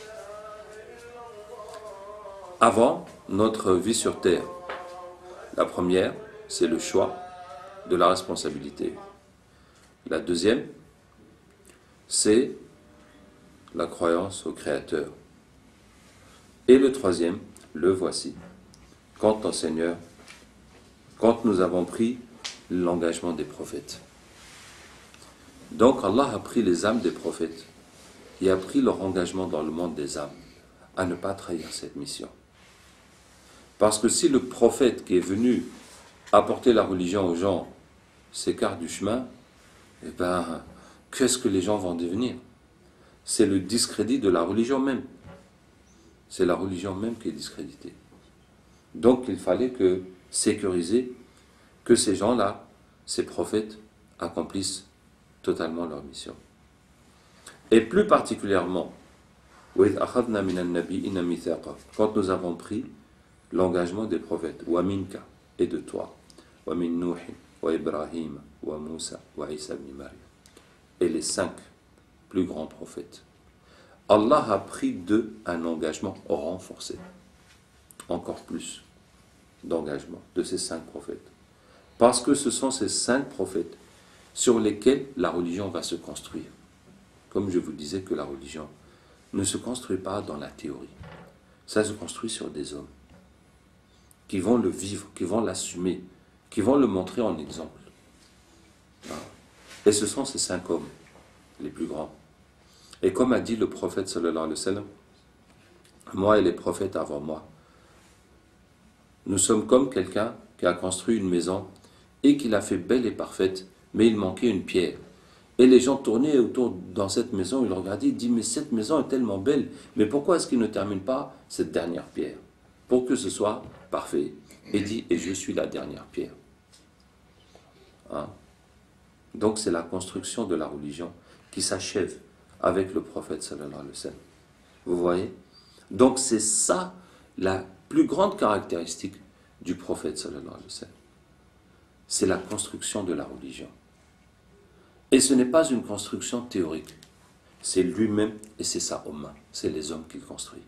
avant notre vie sur terre. La première, c'est le choix de la responsabilité. La deuxième, c'est la croyance au Créateur. Et le troisième, le voici, quand ton Seigneur, quand nous avons pris l'engagement des prophètes. Donc Allah a pris les âmes des prophètes et a pris leur engagement dans le monde des âmes à ne pas trahir cette mission. Parce que si le prophète qui est venu apporter la religion aux gens s'écarte du chemin, eh bien, qu'est-ce que les gens vont devenir? C'est le discrédit de la religion même. C'est la religion même qui est discréditée. Donc il fallait que sécuriser que ces gens-là, ces prophètes, accomplissent totalement leur mission. Et plus particulièrement, quand nous avons pris l'engagement des prophètes, wa minka, et de toi, wa min Nuh, wa Ibrahim, wa Musa, wa Isa ibn Maryam, et les 5 plus grands prophètes. Allah a pris d'eux un engagement renforcé, encore plus d'engagement de ces 5 prophètes. Parce que ce sont ces 5 prophètes sur lesquels la religion va se construire. Comme je vous disais que la religion ne se construit pas dans la théorie. Ça se construit sur des hommes qui vont le vivre, qui vont l'assumer, qui vont le montrer en exemple. Et ce sont ces 5 hommes, les plus grands. Et comme a dit le prophète sallallahu alayhi wa sallam, moi et les prophètes avant moi, nous sommes comme quelqu'un qui a construit une maison et qui l'a fait belle et parfaite, mais il manquait une pierre. Et les gens tournaient autour dans cette maison, ils le regardaient, ils disaient, mais cette maison est tellement belle, mais pourquoi est-ce qu'il ne termine pas cette dernière pierre? Pour que ce soit parfait. Et dit, et je suis la dernière pierre. Donc c'est la construction de la religion qui s'achève avec le prophète sallallahu alayhi wa sallam. Vous voyez? Donc c'est ça la plus grande caractéristique du prophète sallallahu alayhi wa sallam. C'est la construction de la religion. Et ce n'est pas une construction théorique. C'est lui-même et c'est sa Ummah. C'est les hommes qu'il construit.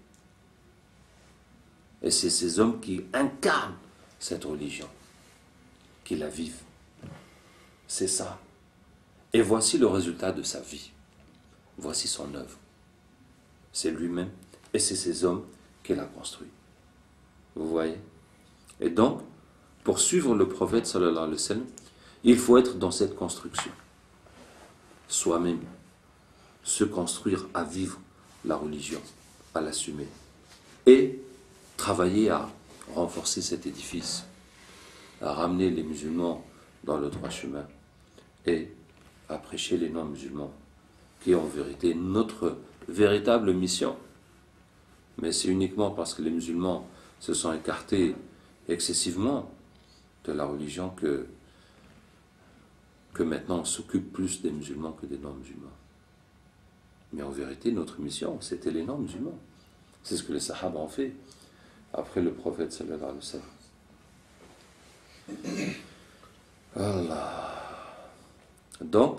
Et c'est ces hommes qui incarnent cette religion, qui la vivent. C'est ça. Et voici le résultat de sa vie. Voici son œuvre. C'est lui-même et c'est ces hommes qu'il a construit. Vous voyez? Et donc, pour suivre le prophète sallallahu alayhi wa sallam, il faut être dans cette construction. Soi-même, se construire à vivre la religion, à l'assumer. Et travailler à renforcer cet édifice, à ramener les musulmans dans le droit chemin et à prêcher les non-musulmans, qui est en vérité notre véritable mission. Mais c'est uniquement parce que les musulmans se sont écartés excessivement de la religion que maintenant on s'occupe plus des musulmans que des non-musulmans. Mais en vérité, notre mission, c'était les non-musulmans. C'est ce que les sahaba ont fait après le prophète sallallahu alayhi wa sallam. Allah. Donc,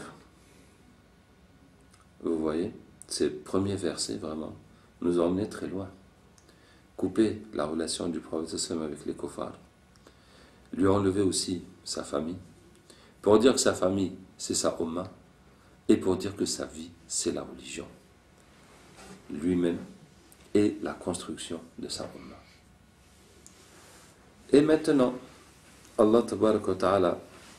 vous voyez, ces premiers versets, vraiment, nous ont emmenés très loin. Couper la relation du prophète sallallahu alayhi wa sallam avec les kuffars. Lui enlever aussi sa famille. Pour dire que sa famille, c'est sa Ummah. Et pour dire que sa vie, c'est la religion. Lui-même et la construction de sa Ummah. Et maintenant, Allah tabaraka wa ta'ala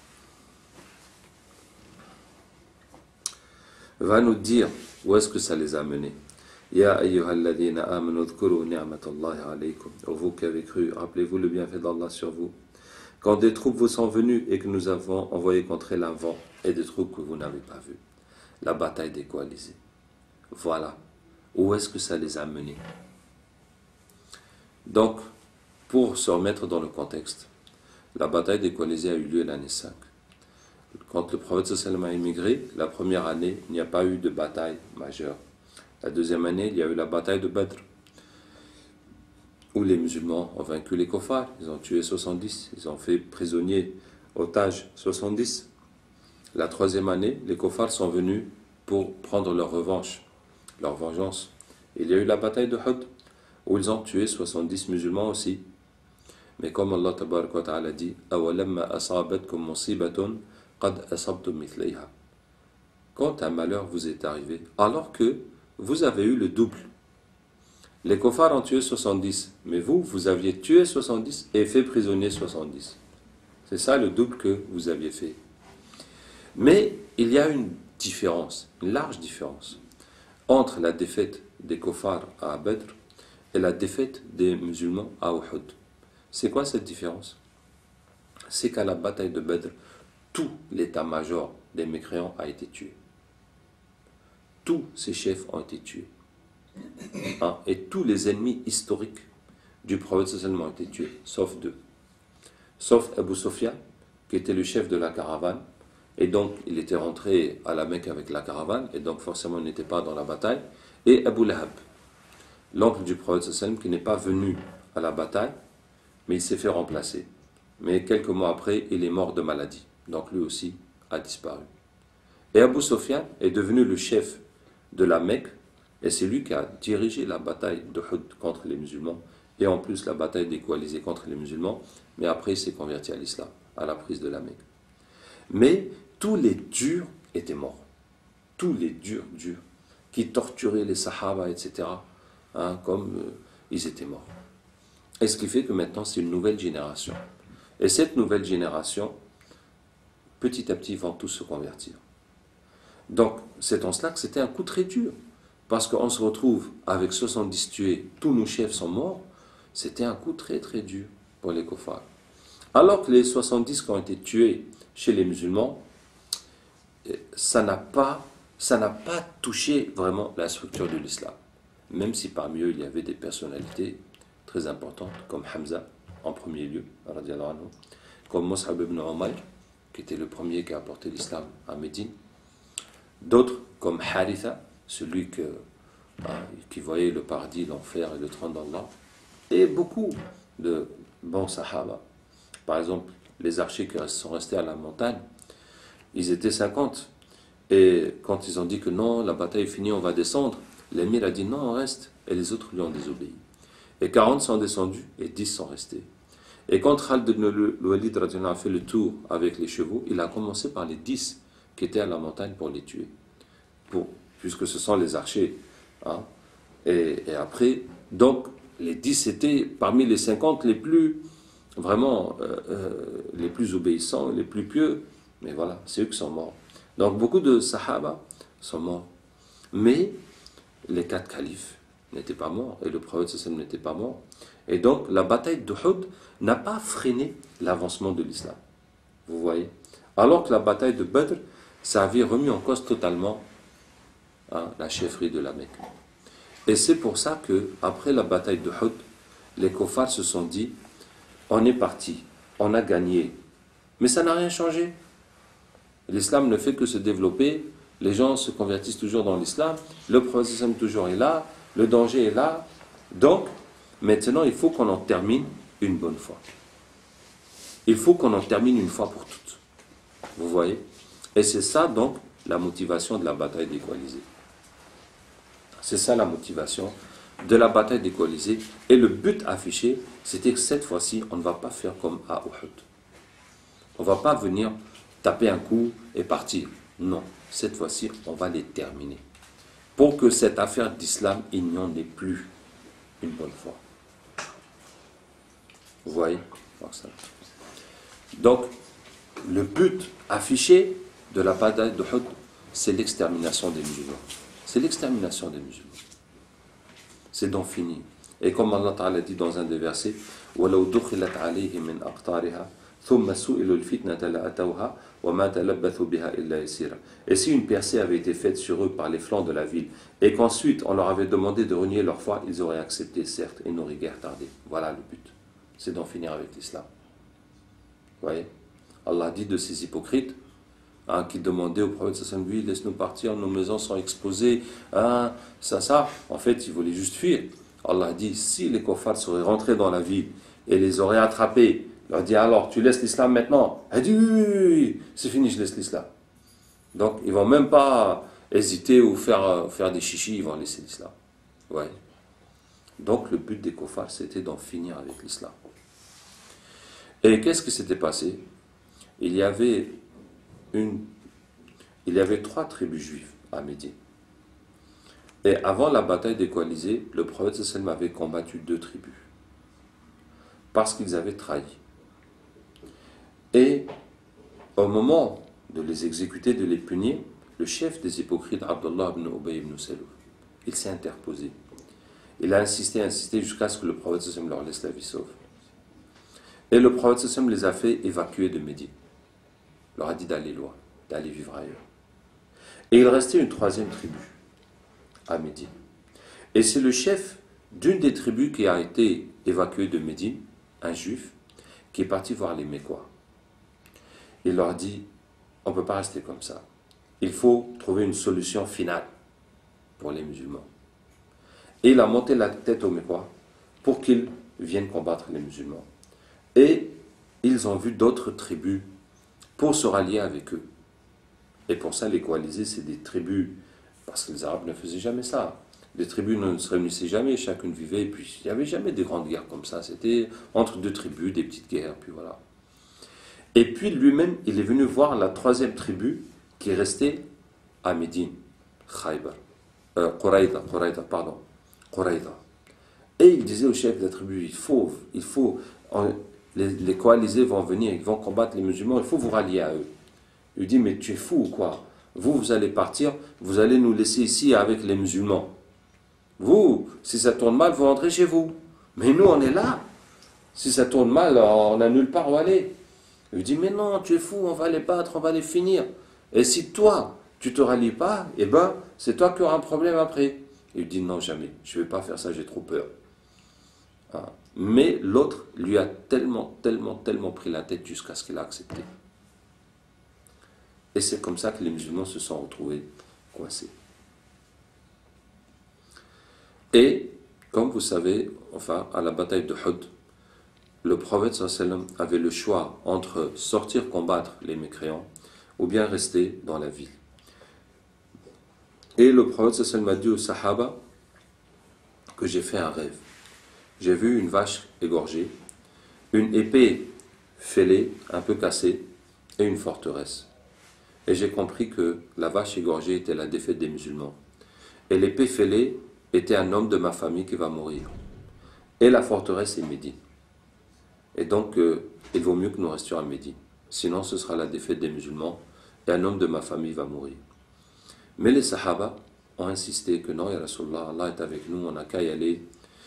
va nous dire où est-ce que ça les a menés. Ya ayyuhalladhina amanu dhkuru ni'matallahi alaykum. Vous qui avez cru, rappelez-vous le bienfait d'Allah sur vous. Quand des troupes vous sont venues et que nous avons envoyé contre elles un vent et des troupes que vous n'avez pas vues. La bataille des coalisés. Voilà. Où est-ce que ça les a menés? Donc, pour se remettre dans le contexte, la bataille des coalisés a eu lieu l'année 5. Quand le prophète sallallahu alayhi wa sallam a immigré, la première année, il n'y a pas eu de bataille majeure. La deuxième année, il y a eu la bataille de Badr, où les musulmans ont vaincu les kuffars. Ils ont tué 70, ils ont fait prisonniers, otages 70. La troisième année, les kuffars sont venus pour prendre leur revanche leur vengeance. Il y a eu la bataille de Hud, où ils ont tué 70 musulmans aussi. Mais comme Allah tabaraka wa ta'ala dit, أَوَلَمَّا أَصَابَتْكُمْ مُصِيبَةٌ قَدْ أَصَبْتُمْ مِثْلَيْهَا. Quand un malheur vous est arrivé, alors que vous avez eu le double. Les kofars ont tué 70, mais vous, vous aviez tué 70 et fait prisonnier 70. C'est ça le double que vous aviez fait. Mais il y a une différence, une large différence, entre la défaite des kofars à Badr et la défaite des musulmans à Uhud. C'est quoi cette différence? C'est qu'à la bataille de Badr, tout l'état-major des mécréants a été tué. Tous ces chefs ont été tués. Et tous les ennemis historiques du prophète sallallahu ont été tués, sauf deux. Sauf Abu Sufyan, qui était le chef de la caravane, et donc il était rentré à la Mecque avec la caravane, et donc forcément il n'était pas dans la bataille, et Abu Lahab, l'oncle du prophète sallallahu qui n'est pas venu à la bataille, mais il s'est fait remplacer. Mais quelques mois après, il est mort de maladie, donc lui aussi a disparu. Et Abu Sufyan est devenu le chef de la Mecque, et c'est lui qui a dirigé la bataille de Hud contre les musulmans, et en plus la bataille des coalisés contre les musulmans, mais après il s'est converti à l'islam, à la prise de la Mecque. Mais tous les durs étaient morts. Tous les durs, qui torturaient les sahaba, etc., ils étaient morts. Et ce qui fait que maintenant c'est une nouvelle génération. Et cette nouvelle génération, petit à petit, ils vont tous se convertir. Donc, c'est en cela que c'était un coup très dur. Parce qu'on se retrouve avec 70 tués, tous nos chefs sont morts, c'était un coup très très dur pour les kofars. Alors que les 70 qui ont été tués chez les musulmans, ça n'a pas touché vraiment la structure de l'islam. Même si parmi eux il y avait des personnalités très importantes, comme Hamza en premier lieu, comme Mus'ab ibn Umayr, qui était le premier qui a apporté l'islam à Médine, d'autres comme Haritha, celui qui voyait le paradis, l'enfer et le trône d'Allah, et beaucoup de bons sahaba. Par exemple, les archers qui sont restés à la montagne, ils étaient 50. Et quand ils ont dit que non, la bataille est finie, on va descendre, l'émir a dit non, on reste. Et les autres lui ont désobéi. Et 40 sont descendus et 10 sont restés. Et quand Khalid ibn al-Walid a fait le tour avec les chevaux, il a commencé par les 10 qui étaient à la montagne pour les tuer. Puisque ce sont les archers. Et après, donc, les 10 étaient parmi les 50 les plus, vraiment, les plus obéissants, les plus pieux. Mais voilà, c'est eux qui sont morts. Donc, beaucoup de sahaba sont morts. Mais les 4 califes n'étaient pas morts. Et le prophète sallam n'était pas mort. Et donc, la bataille d'Uhud n'a pas freiné l'avancement de l'islam. Vous voyez? Alors que la bataille de Badr, ça avait remis en cause totalement la chefferie de la Mecque. Et c'est pour ça que après la bataille de Hud, les kofars se sont dit, on est parti, on a gagné, mais ça n'a rien changé. L'islam ne fait que se développer, les gens se convertissent toujours dans l'islam, le prophète toujours est là, le danger est là. Donc, maintenant, il faut qu'on en termine une bonne fois. Il faut qu'on en termine une fois pour toutes. Vous voyez? Et c'est ça donc la motivation de la bataille des coalisés. C'est ça la motivation de la bataille des coalisés. Et le but affiché, c'était que cette fois-ci, on ne va pas faire comme à Uhud. On ne va pas venir taper un coup et partir. Non, cette fois-ci, on va les terminer. Pour que cette affaire d'islam, il n'y en ait plus une bonne fois. Vous voyez? Donc, le but affiché de la bataille de Uhud, c'est l'extermination des musulmans. C'est l'extermination des musulmans. C'est d'en finir. Et comme Allah Ta'ala dit dans un des versets, وَلَوْ دُخِلَتْ عَلَيْهِمْ مِنْ أَقْطَارِهَا ثُمَّ سُئِلُوا الْفِتْنَةَ لَأَتَوْهَا وَمَا تَلَبَّثُوا بِهَا إِلَّا يَسِيرًا. Et si une percée avait été faite sur eux par les flancs de la ville, et qu'ensuite on leur avait demandé de renier leur foi, ils auraient accepté, certes, et n'auraient guère tardé. Voilà le but. C'est d'en finir avec l'islam. Vous voyez? Allah dit de ces hypocrites, qui demandaient au prophète sallallahu alayhi wa sallam, laisse-nous partir, nos maisons sont exposées, ça. En fait, ils voulaient juste fuir. Allah dit, si les kuffars seraient rentrés dans la ville et les auraient attrapés, leur dit, alors tu laisses l'islam maintenant? Elle dit, oui, c'est fini, je laisse l'islam. Donc, ils ne vont même pas hésiter ou faire des chichis, ils vont laisser l'islam. Ouais. Donc le but des kuffars, c'était d'en finir avec l'islam. Et qu'est-ce qui s'était passé? Il y avait 3 tribus juives à Médine. Et avant la bataille des coalisés, le prophète sallam avait combattu 2 tribus. Parce qu'ils avaient trahi. Et au moment de les exécuter, de les punir, le chef des hypocrites, Abdullah ibn Ubay ibn Salul, il s'est interposé. Il a insisté jusqu'à ce que le prophète sallam leur laisse la vie sauve. Et le prophète sallam les a fait évacuer de Médine. Il leur a dit d'aller loin, d'aller vivre ailleurs. Et il restait une 3e tribu à Médine. Et c'est le chef d'une des tribus qui a été évacuée de Médine, un juif, qui est parti voir les Mécois. Il leur dit, on ne peut pas rester comme ça. Il faut trouver une solution finale pour les musulmans. Et il a monté la tête aux Mécois pour qu'ils viennent combattre les musulmans. Et ils ont vu d'autres tribus pour se rallier avec eux. Et pour ça, les coalisés, c'est des tribus, parce que les Arabes ne faisaient jamais ça. Les tribus ne se réunissaient jamais, chacune vivait, et puis il n'y avait jamais des grandes guerres comme ça. C'était entre 2 tribus, des petites guerres, puis voilà. Et puis lui-même, il est venu voir la 3e tribu qui est restée à Médine, Quraïda. Et il disait au chef de la tribu, les coalisés vont venir, ils vont combattre les musulmans, il faut vous rallier à eux. Il dit, mais tu es fou ou quoi? Vous allez partir, vous allez nous laisser ici avec les musulmans. Vous, si ça tourne mal, vous rentrez chez vous. Mais nous, on est là. Si ça tourne mal, on n'a nulle part où aller. Il dit, mais non, tu es fou, on va les battre, on va les finir. Et si toi, tu ne te rallies pas, eh ben, c'est toi qui auras un problème après. Il dit, non, jamais, je ne vais pas faire ça, j'ai trop peur. Ah. Mais l'autre lui a tellement pris la tête jusqu'à ce qu'il a accepté. Et c'est comme ça que les musulmans se sont retrouvés coincés. Et, comme vous savez, enfin, à la bataille de Hud, le prophète sallam avait le choix entre sortir combattre les mécréants ou bien rester dans la ville. Et le prophète sallam a dit aux Sahaba que j'ai fait un rêve. J'ai vu une vache égorgée, une épée fêlée, un peu cassée, et une forteresse. Et j'ai compris que la vache égorgée était la défaite des musulmans. Et l'épée fêlée était un homme de ma famille qui va mourir. Et la forteresse est Médine. Et donc, il vaut mieux que nous restions à Médine. Sinon, ce sera la défaite des musulmans et un homme de ma famille va mourir. Mais les Sahaba ont insisté que non, ya Rasulallah, Allah est avec nous, on n'a qu'à y aller.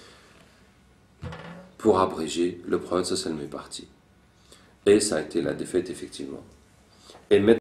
Pour abréger, le prophète sallam est parti. Et ça a été la défaite, effectivement. Et maintenant,